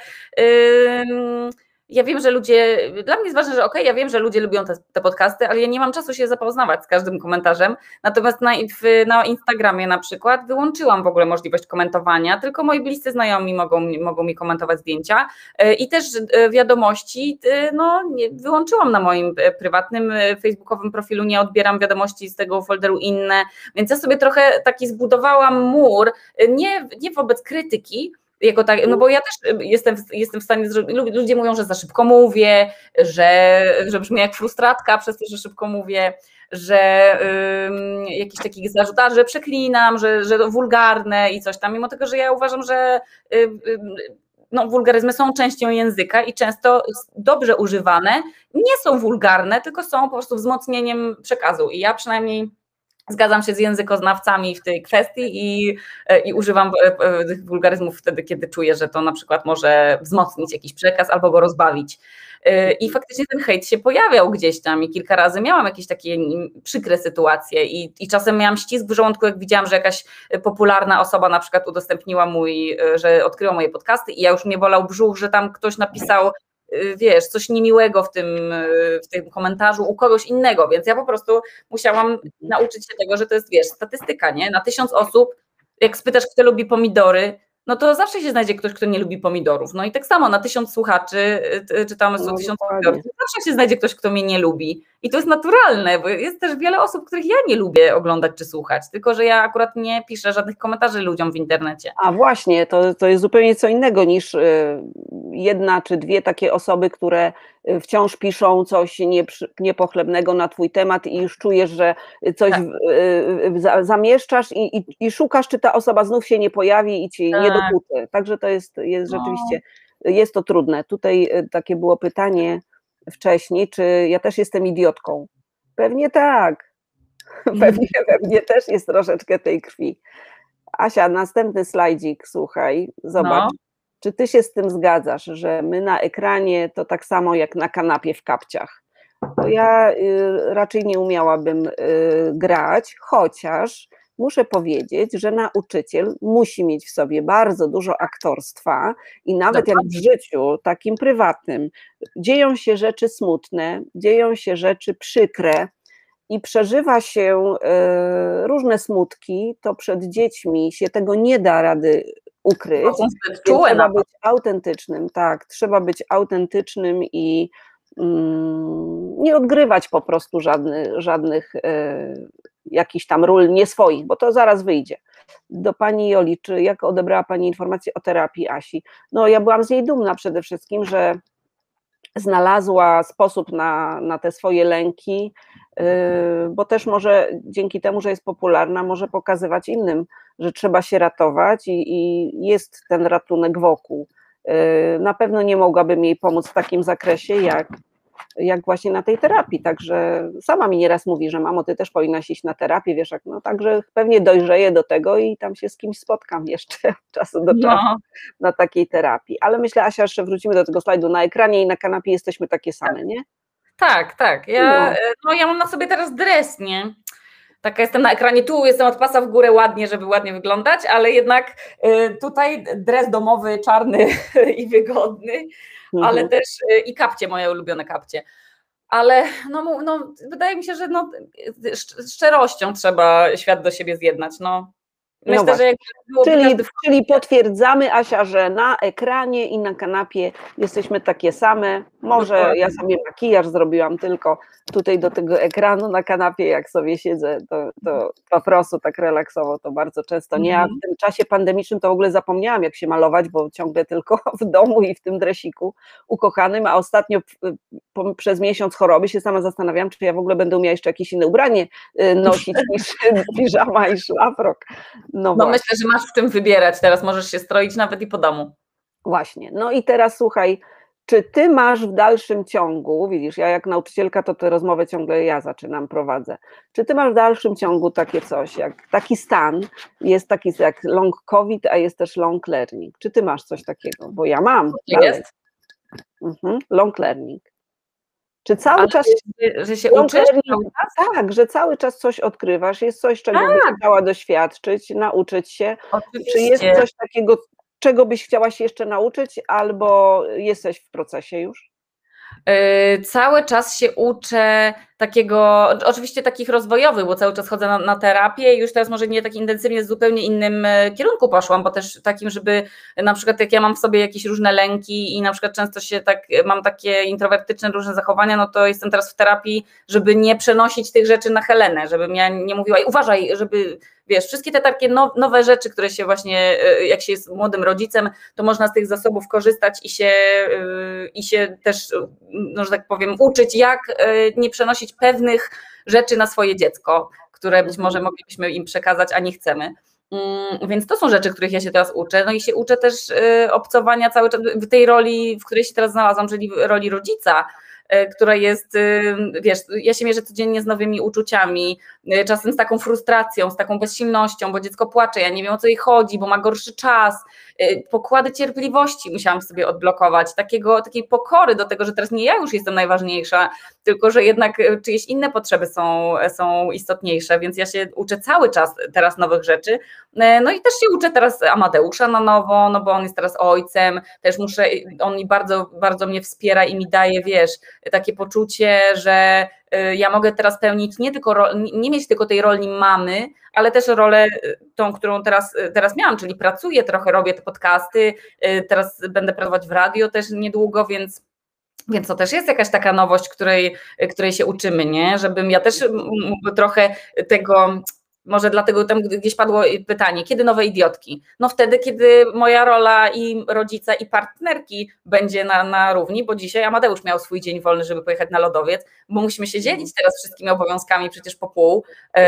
Yy... Ja wiem, że ludzie, dla mnie jest ważne, że okej, okay, ja wiem, że ludzie lubią te, te podcasty, ale ja nie mam czasu się zapoznawać z każdym komentarzem, natomiast na, w, na Instagramie na przykład wyłączyłam w ogóle możliwość komentowania, tylko moi bliscy znajomi mogą, mogą mi komentować zdjęcia i też wiadomości no, wyłączyłam na moim prywatnym facebookowym profilu, nie odbieram wiadomości z tego folderu inne, więc ja sobie trochę taki zbudowałam mur, nie, nie wobec krytyki, jako tak, no bo ja też jestem, jestem w stanie, ludzie mówią, że za szybko mówię, że, że brzmi jak frustratka przez to, że szybko mówię, że um, jakiś taki zarzut, że przeklinam, że, że to wulgarne i coś tam, mimo tego, że ja uważam, że um, no, wulgaryzmy są częścią języka i często dobrze używane nie są wulgarne, tylko są po prostu wzmocnieniem przekazu i ja przynajmniej zgadzam się z językoznawcami w tej kwestii i, i używam tych wulgaryzmów wtedy, kiedy czuję, że to na przykład może wzmocnić jakiś przekaz albo go rozbawić. I faktycznie ten hejt się pojawiał gdzieś tam i kilka razy miałam jakieś takie przykre sytuacje i, i czasem miałam ścisk w żołądku, jak widziałam, że jakaś popularna osoba na przykład udostępniła mój, że odkryła moje podcasty i ja już mnie bolał brzuch, że tam ktoś napisał, wiesz, coś niemiłego w tym, w tym komentarzu u kogoś innego, więc ja po prostu musiałam nauczyć się tego, że to jest, wiesz, statystyka, nie? Na tysiąc osób, jak spytasz, kto lubi pomidory, no to zawsze się znajdzie ktoś, kto nie lubi pomidorów. No i tak samo na tysiąc słuchaczy, czy tam no, tysiąc pomidorów, zawsze się znajdzie ktoś, kto mnie nie lubi. I to jest naturalne, bo jest też wiele osób, których ja nie lubię oglądać czy słuchać, tylko że ja akurat nie piszę żadnych komentarzy ludziom w internecie. A właśnie, to, to jest zupełnie co innego niż jedna czy dwie takie osoby, które wciąż piszą coś niepochlebnego na twój temat i już czujesz, że coś tak. zamieszczasz i, i, i szukasz, czy ta osoba znów się nie pojawi i ci tak. nie dokuczy. Także to jest, jest rzeczywiście, no. jest to trudne. Tutaj takie było pytanie wcześniej, czy ja też jestem idiotką? Pewnie tak. Pewnie we mnie też jest troszeczkę tej krwi. Asia, następny slajdzik, słuchaj, zobacz. No. Czy ty się z tym zgadzasz, że my na ekranie to tak samo jak na kanapie w kapciach? To ja y, raczej nie umiałabym y, grać, chociaż muszę powiedzieć, że nauczyciel musi mieć w sobie bardzo dużo aktorstwa i nawet jak w życiu takim prywatnym dzieją się rzeczy smutne, dzieją się rzeczy przykre i przeżywa się y, różne smutki, to przed dziećmi się tego nie da rady ukryć. Trzeba być autentycznym, tak, trzeba być autentycznym i mm, nie odgrywać po prostu żadny, żadnych y, jakichś tam ról nie swoich, bo to zaraz wyjdzie. Do pani Joli, czy jak odebrała pani informację o terapii Asi? No ja byłam z niej dumna przede wszystkim, że znalazła sposób na, na te swoje lęki, yy, bo też może dzięki temu, że jest popularna, może pokazywać innym, że trzeba się ratować i, i jest ten ratunek wokół. Yy, na pewno nie mogłabym jej pomóc w takim zakresie, jak, jak właśnie na tej terapii, także sama mi nieraz mówi, że mamo, ty też powinnaś iść na terapię, wiesz, jak, no także pewnie dojrzeję do tego i tam się z kimś spotkam jeszcze czasu do czasu no. na takiej terapii, ale myślę, Asia, jeszcze wrócimy do tego slajdu, na ekranie i na kanapie jesteśmy takie same, nie? Tak, tak, ja, no. No, ja mam na sobie teraz dres, nie? Taka jestem na ekranie, tu jestem od pasa w górę ładnie, żeby ładnie wyglądać, ale jednak y, tutaj dres domowy, czarny i wygodny, mhm. ale też y, i kapcie, moje ulubione kapcie. Ale no, no, wydaje mi się, że no, szczerością trzeba świat do siebie zjednać. No. Myślę, no że jak czyli, czyli potwierdzamy, Asia, że na ekranie i na kanapie jesteśmy takie same. Może Dokładnie. Ja sobie makijaż zrobiłam tylko tutaj do tego ekranu na kanapie, jak sobie siedzę, to, to po prostu tak relaksowo to bardzo często nie. A w tym czasie pandemicznym to w ogóle zapomniałam, jak się malować, bo ciągle tylko w domu i w tym dresiku ukochanym, a ostatnio po, przez miesiąc choroby się sama zastanawiałam, czy ja w ogóle będę umiała jeszcze jakieś inne ubranie nosić niż piżama i szlafrok. No, no myślę, że masz w czym wybierać, teraz możesz się stroić nawet i po domu. Właśnie, no i teraz słuchaj, czy ty masz w dalszym ciągu, widzisz, ja jak nauczycielka to tę rozmowę ciągle ja zaczynam, prowadzę, czy ty masz w dalszym ciągu takie coś, jak taki stan, jest taki jak long COVID, a jest też long learning, czy ty masz coś takiego, bo ja mam. Jest? Mhm, long learning. Czy cały Ale czas... Że, że się uczysz? Tak, że cały czas coś odkrywasz, jest coś, czego tak. byś chciała doświadczyć, nauczyć się. Oczywiście. Czy jest coś takiego, czego byś chciała się jeszcze nauczyć, albo jesteś w procesie już? Yy, cały czas się uczę takiego, oczywiście takich rozwojowych, bo cały czas chodzę na, na terapię i już teraz może nie tak intensywnie, w zupełnie innym kierunku poszłam, bo też takim, żeby na przykład jak ja mam w sobie jakieś różne lęki i na przykład często się tak, mam takie introwertyczne różne zachowania, no to jestem teraz w terapii, żeby nie przenosić tych rzeczy na Helenę, żebym ja nie mówiła, uważaj, żeby wiesz, wszystkie te takie nowe rzeczy, które się właśnie, jak się jest młodym rodzicem, to można z tych zasobów korzystać i się, i się też, no, że tak powiem, uczyć, jak nie przenosić pewnych rzeczy na swoje dziecko, które być może moglibyśmy im przekazać, a nie chcemy. Więc to są rzeczy, których ja się teraz uczę. No i się uczę też obcowania cały czas w tej roli, w której się teraz znalazłam, czyli w roli rodzica. która jest, wiesz, ja się mierzę codziennie z nowymi uczuciami, czasem z taką frustracją, z taką bezsilnością, bo dziecko płacze, ja nie wiem o co jej chodzi, bo ma gorszy czas, pokłady cierpliwości musiałam sobie odblokować, takiego, takiej pokory do tego, że teraz nie ja już jestem najważniejsza, tylko że jednak czyjeś inne potrzeby są, są istotniejsze, więc ja się uczę cały czas teraz nowych rzeczy, no i też się uczę teraz Amadeusza na nowo, no bo on jest teraz ojcem, też muszę, on mi bardzo, bardzo mnie wspiera i mi daje, wiesz, takie poczucie, że ja mogę teraz pełnić nie tylko, nie mieć tylko tej roli mamy, ale też rolę tą, którą teraz, teraz miałam, czyli pracuję trochę, robię te podcasty, teraz będę pracować w radio też niedługo, więc Więc to też jest jakaś taka nowość, której, której się uczymy, nie? Żebym ja też trochę tego, może dlatego tam gdzieś padło pytanie, kiedy nowe idiotki? No wtedy, kiedy moja rola i rodzica i partnerki będzie na, na równi, bo dzisiaj Amadeusz miał swój dzień wolny, żeby pojechać na lodowiec, bo musimy się dzielić teraz wszystkimi obowiązkami przecież po pół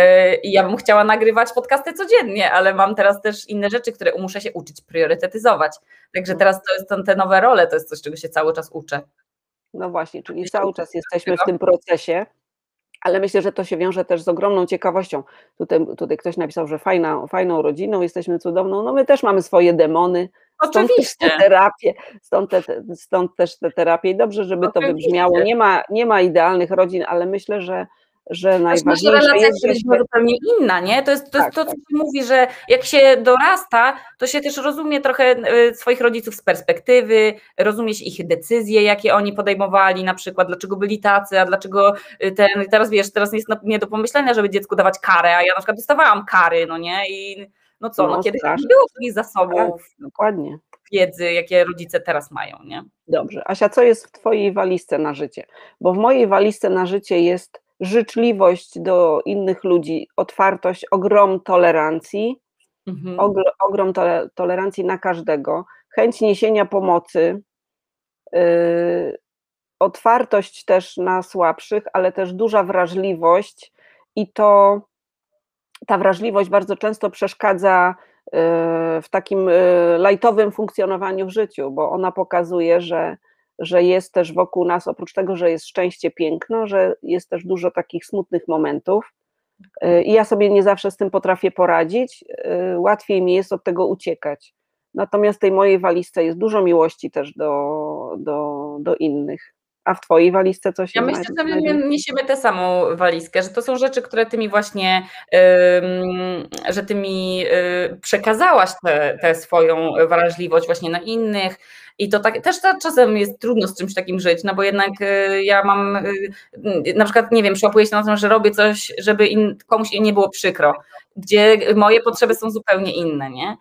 i ja bym chciała nagrywać podcasty codziennie, ale mam teraz też inne rzeczy, które muszę się uczyć priorytetyzować. Także teraz to jest te nowe role, to jest coś, czego się cały czas uczę. No właśnie, czyli cały czas jesteśmy w tym procesie, ale myślę, że to się wiąże też z ogromną ciekawością. Tutaj, tutaj ktoś napisał, że fajna, fajną rodziną, jesteśmy cudowną, no my też mamy swoje demony, stąd też te terapie, stąd, te, stąd też te terapie i dobrze, żeby Oczywiście. To wybrzmiało. Nie ma, nie ma idealnych rodzin, ale myślę, że że najważniejsze relacja jest, jest że się... zupełnie inna, nie? To jest to, tak, jest to co tak. się mówi, że jak się dorasta, to się też rozumie trochę swoich rodziców z perspektywy, rozumie się ich decyzje, jakie oni podejmowali, na przykład dlaczego byli tacy, a dlaczego ten, teraz wiesz, teraz jest nie do pomyślenia, żeby dziecku dawać karę, a ja na przykład dostawałam kary, no nie? I no co, no, no kiedy nie było takich zasobów, tak, dokładnie. wiedzy, jakie rodzice teraz mają, nie? Dobrze. Asia, co jest w twojej walizce na życie? Bo w mojej walizce na życie jest życzliwość do innych ludzi, otwartość, ogrom tolerancji, mhm. ogr ogrom tole tolerancji na każdego, chęć niesienia pomocy, yy, otwartość też na słabszych, ale też duża wrażliwość i to ta wrażliwość bardzo często przeszkadza yy, w takim yy, lajtowym funkcjonowaniu w życiu, bo ona pokazuje, że że jest też wokół nas, oprócz tego, że jest szczęście, piękno, że jest też dużo takich smutnych momentów i ja sobie nie zawsze z tym potrafię poradzić, łatwiej mi jest od tego uciekać. Natomiast w tej mojej walizce jest dużo miłości też do, do, do innych. A w twojej walizce coś Ja jest? myślę, że my niesiemy tę samą walizkę, że to są rzeczy, które ty mi właśnie, yy, że ty mi yy, przekazałaś tę swoją wrażliwość właśnie na innych i to tak, też to czasem jest trudno z czymś takim żyć, no bo jednak yy, ja mam, yy, na przykład, nie wiem, przyłapuję się na tym, że robię coś, żeby in, komuś nie było przykro, gdzie moje potrzeby są zupełnie inne, nie?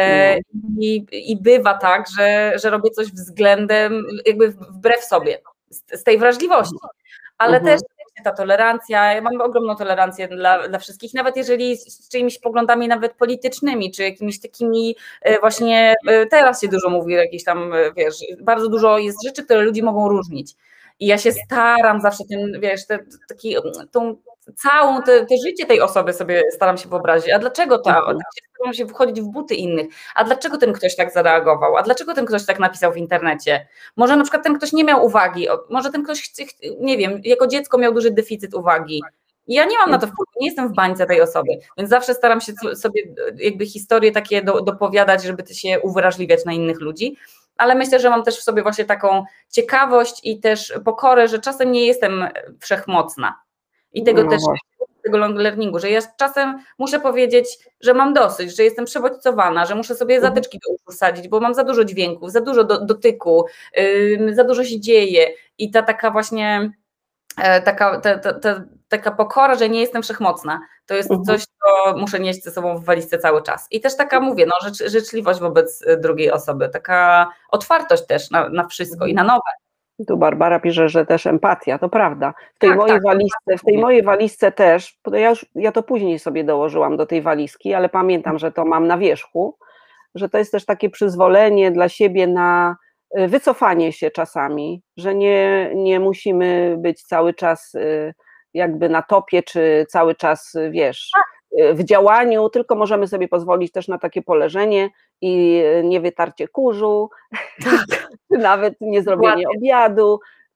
I, i bywa tak, że, że robię coś względem, jakby wbrew sobie, z, z tej wrażliwości, ale mhm. też ta tolerancja, ja mam ogromną tolerancję dla, dla wszystkich, nawet jeżeli z czyimiś poglądami nawet politycznymi, czy jakimiś takimi właśnie, teraz się dużo mówi, jakieś tam, wiesz, bardzo dużo jest rzeczy, które ludzi mogą różnić i ja się staram zawsze ten, wiesz, te, taki, tą całą te, te życie tej osoby sobie staram się wyobrazić, a dlaczego ta, mhm. staram się wchodzić w buty innych, a dlaczego ten ktoś tak zareagował, a dlaczego ten ktoś tak napisał w internecie, może na przykład ten ktoś nie miał uwagi, może ten ktoś, nie wiem, jako dziecko miał duży deficyt uwagi i ja nie mam na to wpływu, nie jestem w bańce tej osoby, więc zawsze staram się sobie jakby historie takie do, dopowiadać, żeby się uwrażliwiać na innych ludzi, ale myślę, że mam też w sobie właśnie taką ciekawość i też pokorę, że czasem nie jestem wszechmocna. I tego no też, tego long learningu, że ja czasem muszę powiedzieć, że mam dosyć, że jestem przebodźcowana, że muszę sobie zatyczki do uszu sadzić, bo mam za dużo dźwięków, za dużo do, dotyku, yy, za dużo się dzieje i ta taka właśnie, e, taka, ta, ta, ta, taka pokora, że nie jestem wszechmocna, to jest mhm. coś, co muszę nieść ze sobą w walizce cały czas. I też taka, mówię, no, życz, życzliwość wobec drugiej osoby, taka otwartość też na, na wszystko mhm. i na nowe. Tu Barbara pisze, że też empatia, to prawda. W tej, tak, mojej, tak, walizce, w tej mojej walizce też, ja, już, ja to później sobie dołożyłam do tej walizki, ale pamiętam, że to mam na wierzchu, że to jest też takie przyzwolenie dla siebie na wycofanie się czasami, że nie, nie musimy być cały czas jakby na topie, czy cały czas, wiesz, w działaniu, tylko możemy sobie pozwolić też na takie poleżenie i nie wytarcie kurzu, czy nawet nie zrobienie Ładnie. obiadu,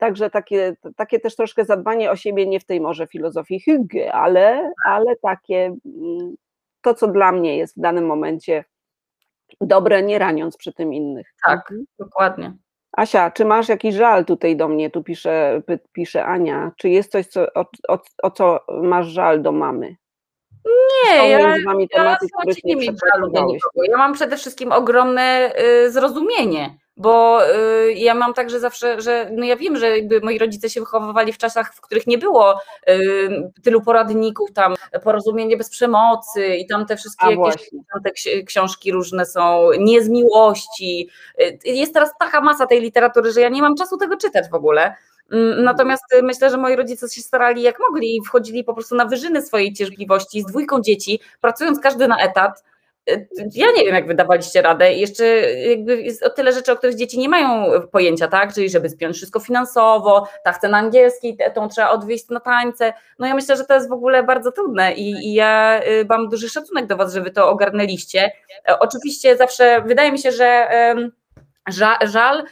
także takie, takie też troszkę zadbanie o siebie, nie w tej może filozofii hygge, ale, ale takie to, co dla mnie jest w danym momencie dobre, nie raniąc przy tym innych. Tak, mhm. dokładnie. Asia, czy masz jakiś żal tutaj do mnie? Tu pisze, pisze Ania. Czy jest coś, co, o, o, o co masz żal do mamy? Nie, Są ja, między wami tematy, ja których nie nie mieć żalu do przepracowałeś. nikogo. Ja mam przede wszystkim ogromne y, zrozumienie, bo y, ja mam także zawsze, że no ja wiem, że jakby moi rodzice się wychowywali w czasach, w których nie było y, tylu poradników, tam Porozumienie bez przemocy i tam te wszystkie A jakieś właśnie. tam te książki różne są, Nie z miłości. Y, Jest teraz taka masa tej literatury, że ja nie mam czasu tego czytać w ogóle. Natomiast myślę, że moi rodzice się starali jak mogli i wchodzili po prostu na wyżyny swojej cierpliwości z dwójką dzieci, pracując każdy na etat. Ja nie wiem, jak wy dawaliście radę i jeszcze jakby jest o tyle rzeczy, o których dzieci nie mają pojęcia, tak? Czyli żeby spiąć wszystko finansowo, ta chce na angielski, tą trzeba odwieźć na tańce. No ja myślę, że to jest w ogóle bardzo trudne i, i ja mam duży szacunek do was, że wy to ogarnęliście. Oczywiście zawsze wydaje mi się, że Żal, żal,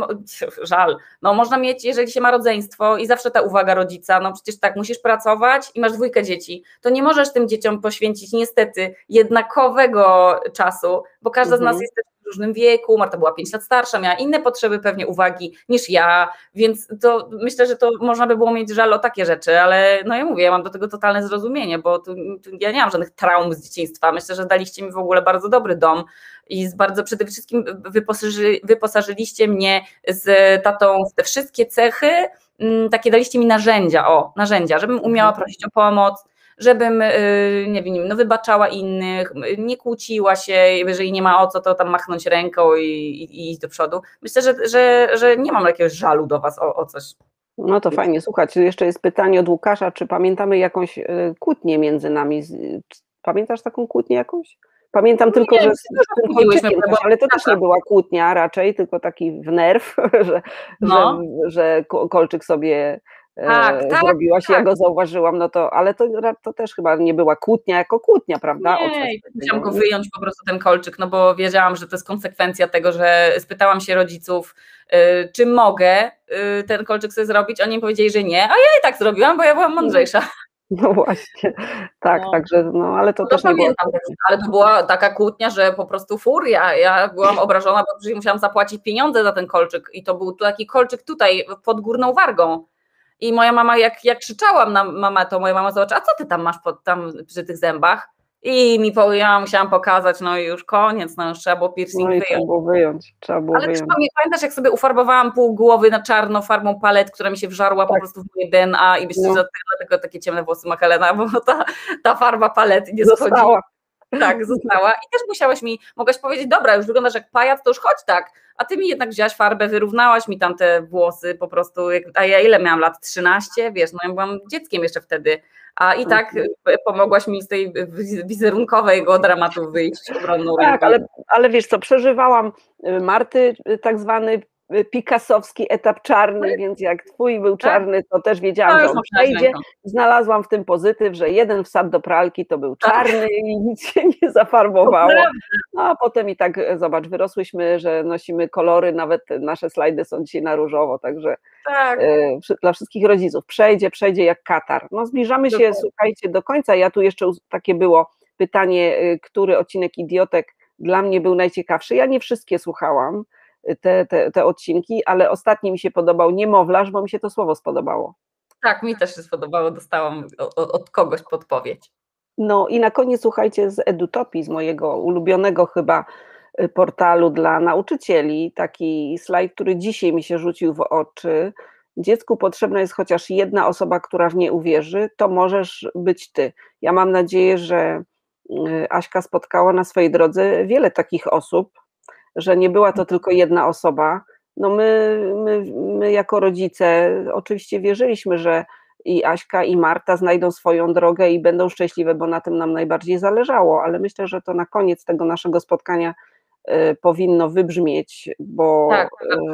żal, no można mieć, jeżeli się ma rodzeństwo i zawsze ta uwaga rodzica, no przecież tak, musisz pracować i masz dwójkę dzieci, to nie możesz tym dzieciom poświęcić niestety jednakowego czasu, bo każda Mhm. z nas jest w różnym wieku, Marta była pięć lat starsza, miała inne potrzeby pewnie uwagi niż ja, więc to myślę, że to można by było mieć żal o takie rzeczy, ale no ja mówię, ja mam do tego totalne zrozumienie, bo tu, tu ja nie mam żadnych traum z dzieciństwa, myślę, że daliście mi w ogóle bardzo dobry dom i z bardzo przede wszystkim wyposaży, wyposażyliście mnie z tatą w te wszystkie cechy, takie daliście mi narzędzia, o, narzędzia, żebym umiała prosić o pomoc, żebym, nie wiem, no wybaczała innych, nie kłóciła się, jeżeli nie ma o co, to tam machnąć ręką i, i, i iść do przodu. Myślę, że, że, że nie mam jakiegoś żalu do was o, o coś. No to fajnie, słuchać. Jeszcze jest pytanie od Łukasza, czy pamiętamy jakąś kłótnię między nami? Pamiętasz taką kłótnię jakąś? Pamiętam nie, tylko, że z, z tym kolczykiem coś, ale to też nie była kłótnia raczej, tylko taki w nerw, że, no. że, że kolczyk sobie tak, e, tak, zrobiłaś, tak. Ja go zauważyłam, no to, ale to, to też chyba nie była kłótnia jako kłótnia, prawda? Nie, musiałam go wyjąć po prostu ten kolczyk, no bo wiedziałam, że to jest konsekwencja tego, że spytałam się rodziców, y, czy mogę y, ten kolczyk sobie zrobić, oni powiedzieli, że nie, a ja i tak zrobiłam, bo ja byłam mądrzejsza. No właśnie, tak, no. Także, no ale to no też to nie było. Ale to była taka kłótnia, że po prostu furia, ja byłam obrażona, bo przecież musiałam zapłacić pieniądze za ten kolczyk i to był taki kolczyk tutaj pod Górną Wargą i moja mama, jak, jak krzyczałam na mamę, to moja mama zobaczyła, a co ty tam masz pod, tam przy tych zębach? I mi po, ja musiałam pokazać, no i już koniec, no już trzeba było piercing no wyjąć. Trzeba było wyjąć, trzeba było Ale wyjąć. Pamiętasz, jak sobie ufarbowałam pół głowy na czarno farbą palet, która mi się wżarła tak. po prostu w moje D N A i myślę, no. że dlatego takie ciemne włosy ma Helena, bo ta, ta farba palet nie schodzi. Została. Tak, została. I też musiałaś mi, mogłaś powiedzieć, dobra, już wyglądasz jak pajac, to już chodź tak. A ty mi jednak wzięłaś farbę, wyrównałaś mi tam te włosy po prostu, a ja ile miałam lat? trzynaście? Wiesz, no ja byłam dzieckiem jeszcze wtedy. A i tak pomogłaś mi z tej wizerunkowego dramatu wyjść obronną ręką. Tak, ale, ale wiesz co, przeżywałam Marty tak zwany Picassowski etap czarny, więc jak twój był czarny, to też wiedziałam, że on przejdzie. Znalazłam w tym pozytyw, że jeden wsad do pralki to był czarny i nic się nie zafarbowało. No, a potem i tak, zobacz, wyrosłyśmy, że nosimy kolory, nawet nasze slajdy są dzisiaj na różowo, także tak. e, dla wszystkich rodziców przejdzie, przejdzie jak katar. No zbliżamy się, Dokładnie. Słuchajcie, do końca. Ja tu jeszcze takie było pytanie, który odcinek Idiotek dla mnie był najciekawszy. Ja nie wszystkie słuchałam. Te, te, te odcinki, ale ostatni mi się podobał Niemowlarz, bo mi się to słowo spodobało. Tak, mi też się spodobało, dostałam od, od kogoś podpowiedź. No i na koniec słuchajcie z Edutopii, z mojego ulubionego chyba portalu dla nauczycieli, taki slajd, który dzisiaj mi się rzucił w oczy. Dziecku potrzebna jest chociaż jedna osoba, która w nie uwierzy, to możesz być ty. Ja mam nadzieję, że Aśka spotkała na swojej drodze wiele takich osób, że nie była to tylko jedna osoba. No my, my, my jako rodzice oczywiście wierzyliśmy, że i Aśka, i Marta znajdą swoją drogę i będą szczęśliwe, bo na tym nam najbardziej zależało, ale myślę, że to na koniec tego naszego spotkania y, powinno wybrzmieć, bo, tak,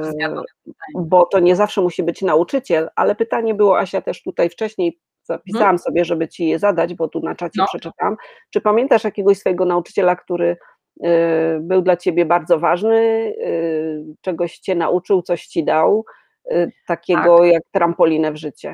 y, bo to nie zawsze musi być nauczyciel, ale pytanie było, Asia, też tutaj wcześniej zapisałam hmm. sobie, żeby ci je zadać, bo tu na czacie no. przeczytam. Czy pamiętasz jakiegoś swojego nauczyciela, który był dla ciebie bardzo ważny, czegoś cię nauczył, coś ci dał, takiego tak. jak trampolinę w życie.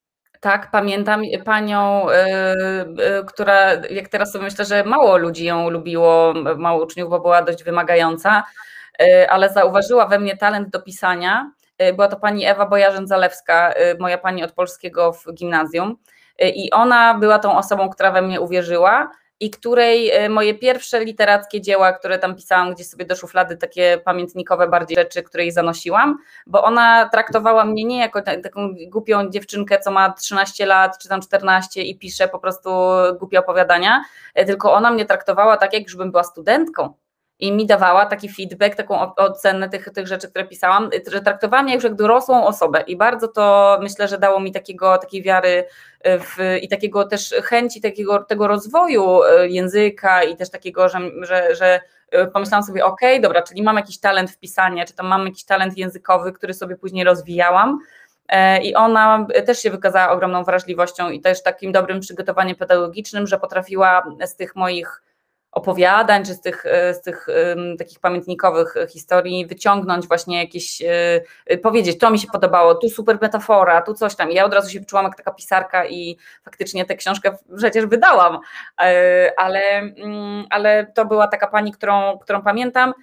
Tak, pamiętam panią, yy, yy, która, jak teraz sobie myślę, że mało ludzi ją lubiło, mało uczniów, bo była dość wymagająca, yy, ale zauważyła we mnie talent do pisania. Yy, była to pani Ewa Bojarzyn-Zalewska, yy, moja pani od polskiego w gimnazjum, yy, i ona była tą osobą, która we mnie uwierzyła i której moje pierwsze literackie dzieła, które tam pisałam gdzieś sobie do szuflady, takie pamiętnikowe bardziej rzeczy, które jej zanosiłam, bo ona traktowała mnie nie jako taką głupią dziewczynkę, co ma trzynaście lat czy tam czternaście i pisze po prostu głupie opowiadania, tylko ona mnie traktowała tak, jakbym była studentką. I mi dawała taki feedback, taką ocenę tych, tych rzeczy, które pisałam, że traktowała mnie jak dorosłą osobę i bardzo to myślę, że dało mi takiego, takiej wiary w, i takiego też chęci takiego, tego rozwoju języka i też takiego, że, że, że pomyślałam sobie, ok, dobra, czyli mam jakiś talent w pisaniu, czy tam mam jakiś talent językowy, który sobie później rozwijałam. I ona też się wykazała ogromną wrażliwością i też takim dobrym przygotowaniem pedagogicznym, że potrafiła z tych moich opowiadań, czy z tych, z tych um, takich pamiętnikowych historii wyciągnąć właśnie jakieś, y, powiedzieć, to mi się podobało, tu super metafora, tu coś tam. I ja od razu się czułam jak taka pisarka i faktycznie tę książkę przecież wydałam, y, ale, y, ale to była taka pani, którą, którą pamiętam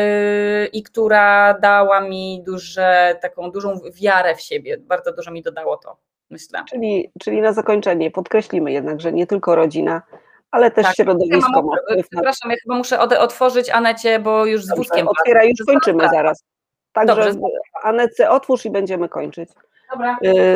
y, i która dała mi duże, taką dużą wiarę w siebie, bardzo dużo mi dodało to, myślę. Czyli, czyli na zakończenie podkreślimy jednak, że nie tylko rodzina, ale też tak, środowisko ja ma wpływ na... Przepraszam, ja chyba muszę otworzyć Anecie, bo już z Dobrze, wózkiem. otwieraj, już kończymy zaraz. Także Dobrze. Anece, otwórz i będziemy kończyć. Dobra.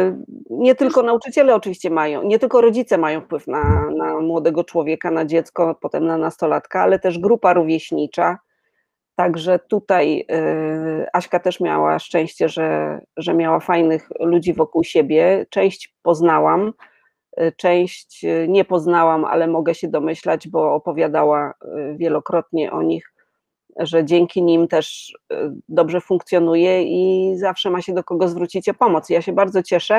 Nie tylko nauczyciele oczywiście mają, nie tylko rodzice mają wpływ na, na młodego człowieka, na dziecko, potem na nastolatka, ale też grupa rówieśnicza. Także tutaj Aśka też miała szczęście, że, że miała fajnych ludzi wokół siebie. Część poznałam, część nie poznałam, ale mogę się domyślać, bo opowiadała wielokrotnie o nich, że dzięki nim też dobrze funkcjonuje i zawsze ma się do kogo zwrócić o pomoc. Ja się bardzo cieszę,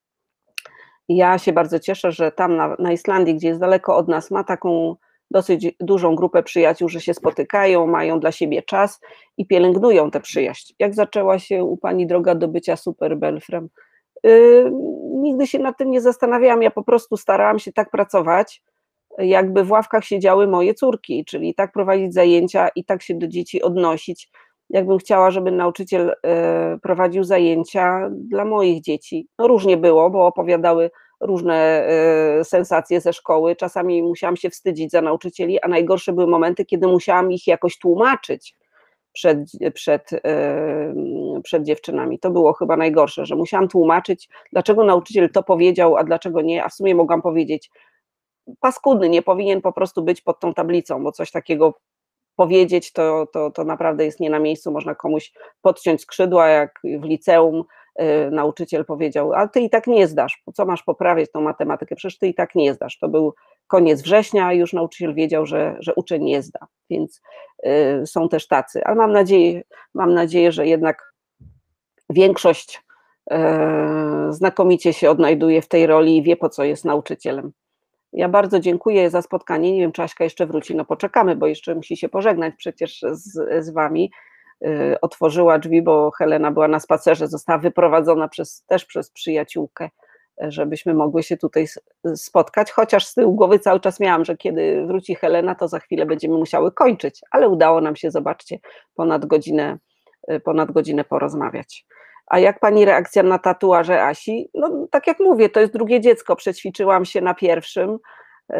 ja się bardzo cieszę, że tam na, na Islandii, gdzie jest daleko od nas, ma taką dosyć dużą grupę przyjaciół, że się spotykają, mają dla siebie czas i pielęgnują tę przyjaźń. Jak zaczęła się u pani droga do bycia super belfrem? Yy, nigdy się nad tym nie zastanawiałam, ja po prostu starałam się tak pracować, jakby w ławkach siedziały moje córki, czyli tak prowadzić zajęcia i tak się do dzieci odnosić, jakbym chciała, żeby nauczyciel yy, prowadził zajęcia dla moich dzieci. No różnie było, bo opowiadały różne yy, sensacje ze szkoły, czasami musiałam się wstydzić za nauczycieli, a najgorsze były momenty, kiedy musiałam ich jakoś tłumaczyć przed, przed, yy, przed dziewczynami. To było chyba najgorsze, że musiałam tłumaczyć, dlaczego nauczyciel to powiedział, a dlaczego nie, a w sumie mogłam powiedzieć, paskudny, nie powinien po prostu być pod tą tablicą, bo coś takiego powiedzieć to, to, to naprawdę jest nie na miejscu, można komuś podciąć skrzydła, jak w liceum yy, nauczyciel powiedział, ale ty i tak nie zdasz, po co masz poprawiać tą matematykę, przecież ty i tak nie zdasz. To był koniec września, a już nauczyciel wiedział, że, że uczeń nie zda, więc yy, są też tacy, ale mam nadzieję, mam nadzieję, że jednak większość yy, znakomicie się odnajduje w tej roli i wie, po co jest nauczycielem. Ja bardzo dziękuję za spotkanie, nie wiem, czy Aśka jeszcze wróci, no poczekamy, bo jeszcze musi się pożegnać przecież z, z wami. Yy, otworzyła drzwi, bo Helena była na spacerze, została wyprowadzona przez, też przez przyjaciółkę, żebyśmy mogły się tutaj spotkać, chociaż z tyłu głowy cały czas miałam, że kiedy wróci Helena, to za chwilę będziemy musiały kończyć, ale udało nam się, zobaczcie, ponad godzinę, ponad godzinę porozmawiać. A jak pani reakcja na tatuaże Asi? No tak jak mówię, to jest drugie dziecko, przećwiczyłam się na pierwszym yy,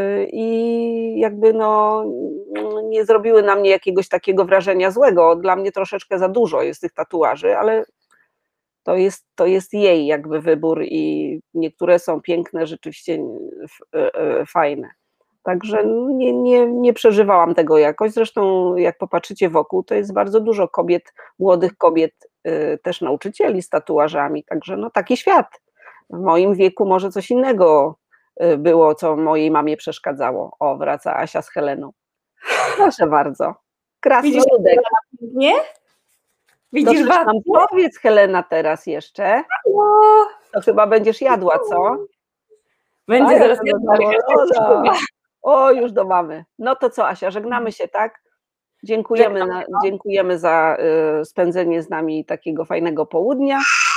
i jakby no nie zrobiły na mnie jakiegoś takiego wrażenia złego, dla mnie troszeczkę za dużo jest tych tatuaży, ale to jest, to jest jej jakby wybór i niektóre są piękne, rzeczywiście fajne. Także nie, nie, nie przeżywałam tego jakoś, zresztą jak popatrzycie wokół, to jest bardzo dużo kobiet, młodych kobiet, też nauczycieli z tatuażami, także no taki świat. W moim wieku może coś innego było, co mojej mamie przeszkadzało. O, wraca Asia z Heleną. Proszę bardzo. Krasnoludek. Nie? Widzisz, nam powiedz, Helena, teraz jeszcze. Halo. To chyba będziesz jadła, co? Będzie zaraz jadła. O, już do mamy. No to co, Asia, żegnamy się, tak? Dziękujemy, na, dziękujemy za y, spędzenie z nami takiego fajnego południa.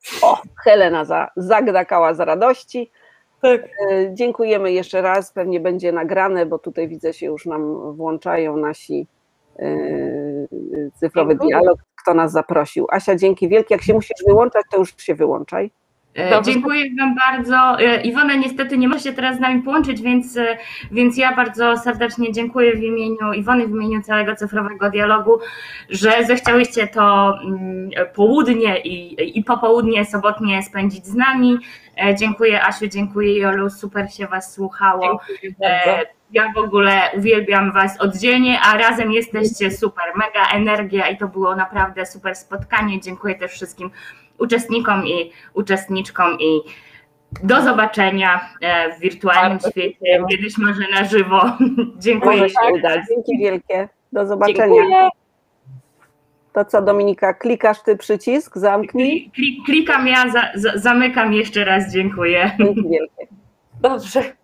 O, Helena za, zagdakała z radości. Tak. Dziękujemy jeszcze raz, pewnie będzie nagrane, bo tutaj widzę się już nam włączają nasi yy, cyfrowy Dziękuję. Dialog, kto nas zaprosił. Asia, dzięki wielkie, jak się musisz wyłączać, to już się wyłączaj. Dobrze. Dziękuję Wam bardzo. Iwona niestety nie może się teraz z nami połączyć, więc, więc ja bardzo serdecznie dziękuję w imieniu Iwony, w imieniu całego Cyfrowego Dialogu, że zechciałyście to południe i, i popołudnie sobotnie spędzić z nami. Dziękuję Asiu, dziękuję Jolu, super się Was słuchało. Ja w ogóle uwielbiam Was oddzielnie, a razem jesteście super, mega energia i to było naprawdę super spotkanie. Dziękuję też wszystkim uczestnikom i uczestniczkom i do zobaczenia w wirtualnym Bardzo świecie, dziękuję. Kiedyś może na żywo. Dziękuję. Może się uda. Dzięki wielkie. Do zobaczenia. Dziękuję. To co, Dominika, klikasz ty przycisk, zamknij. Klikam ja, za, za, zamykam jeszcze raz, dziękuję. Dzięki wielkie. Dobrze.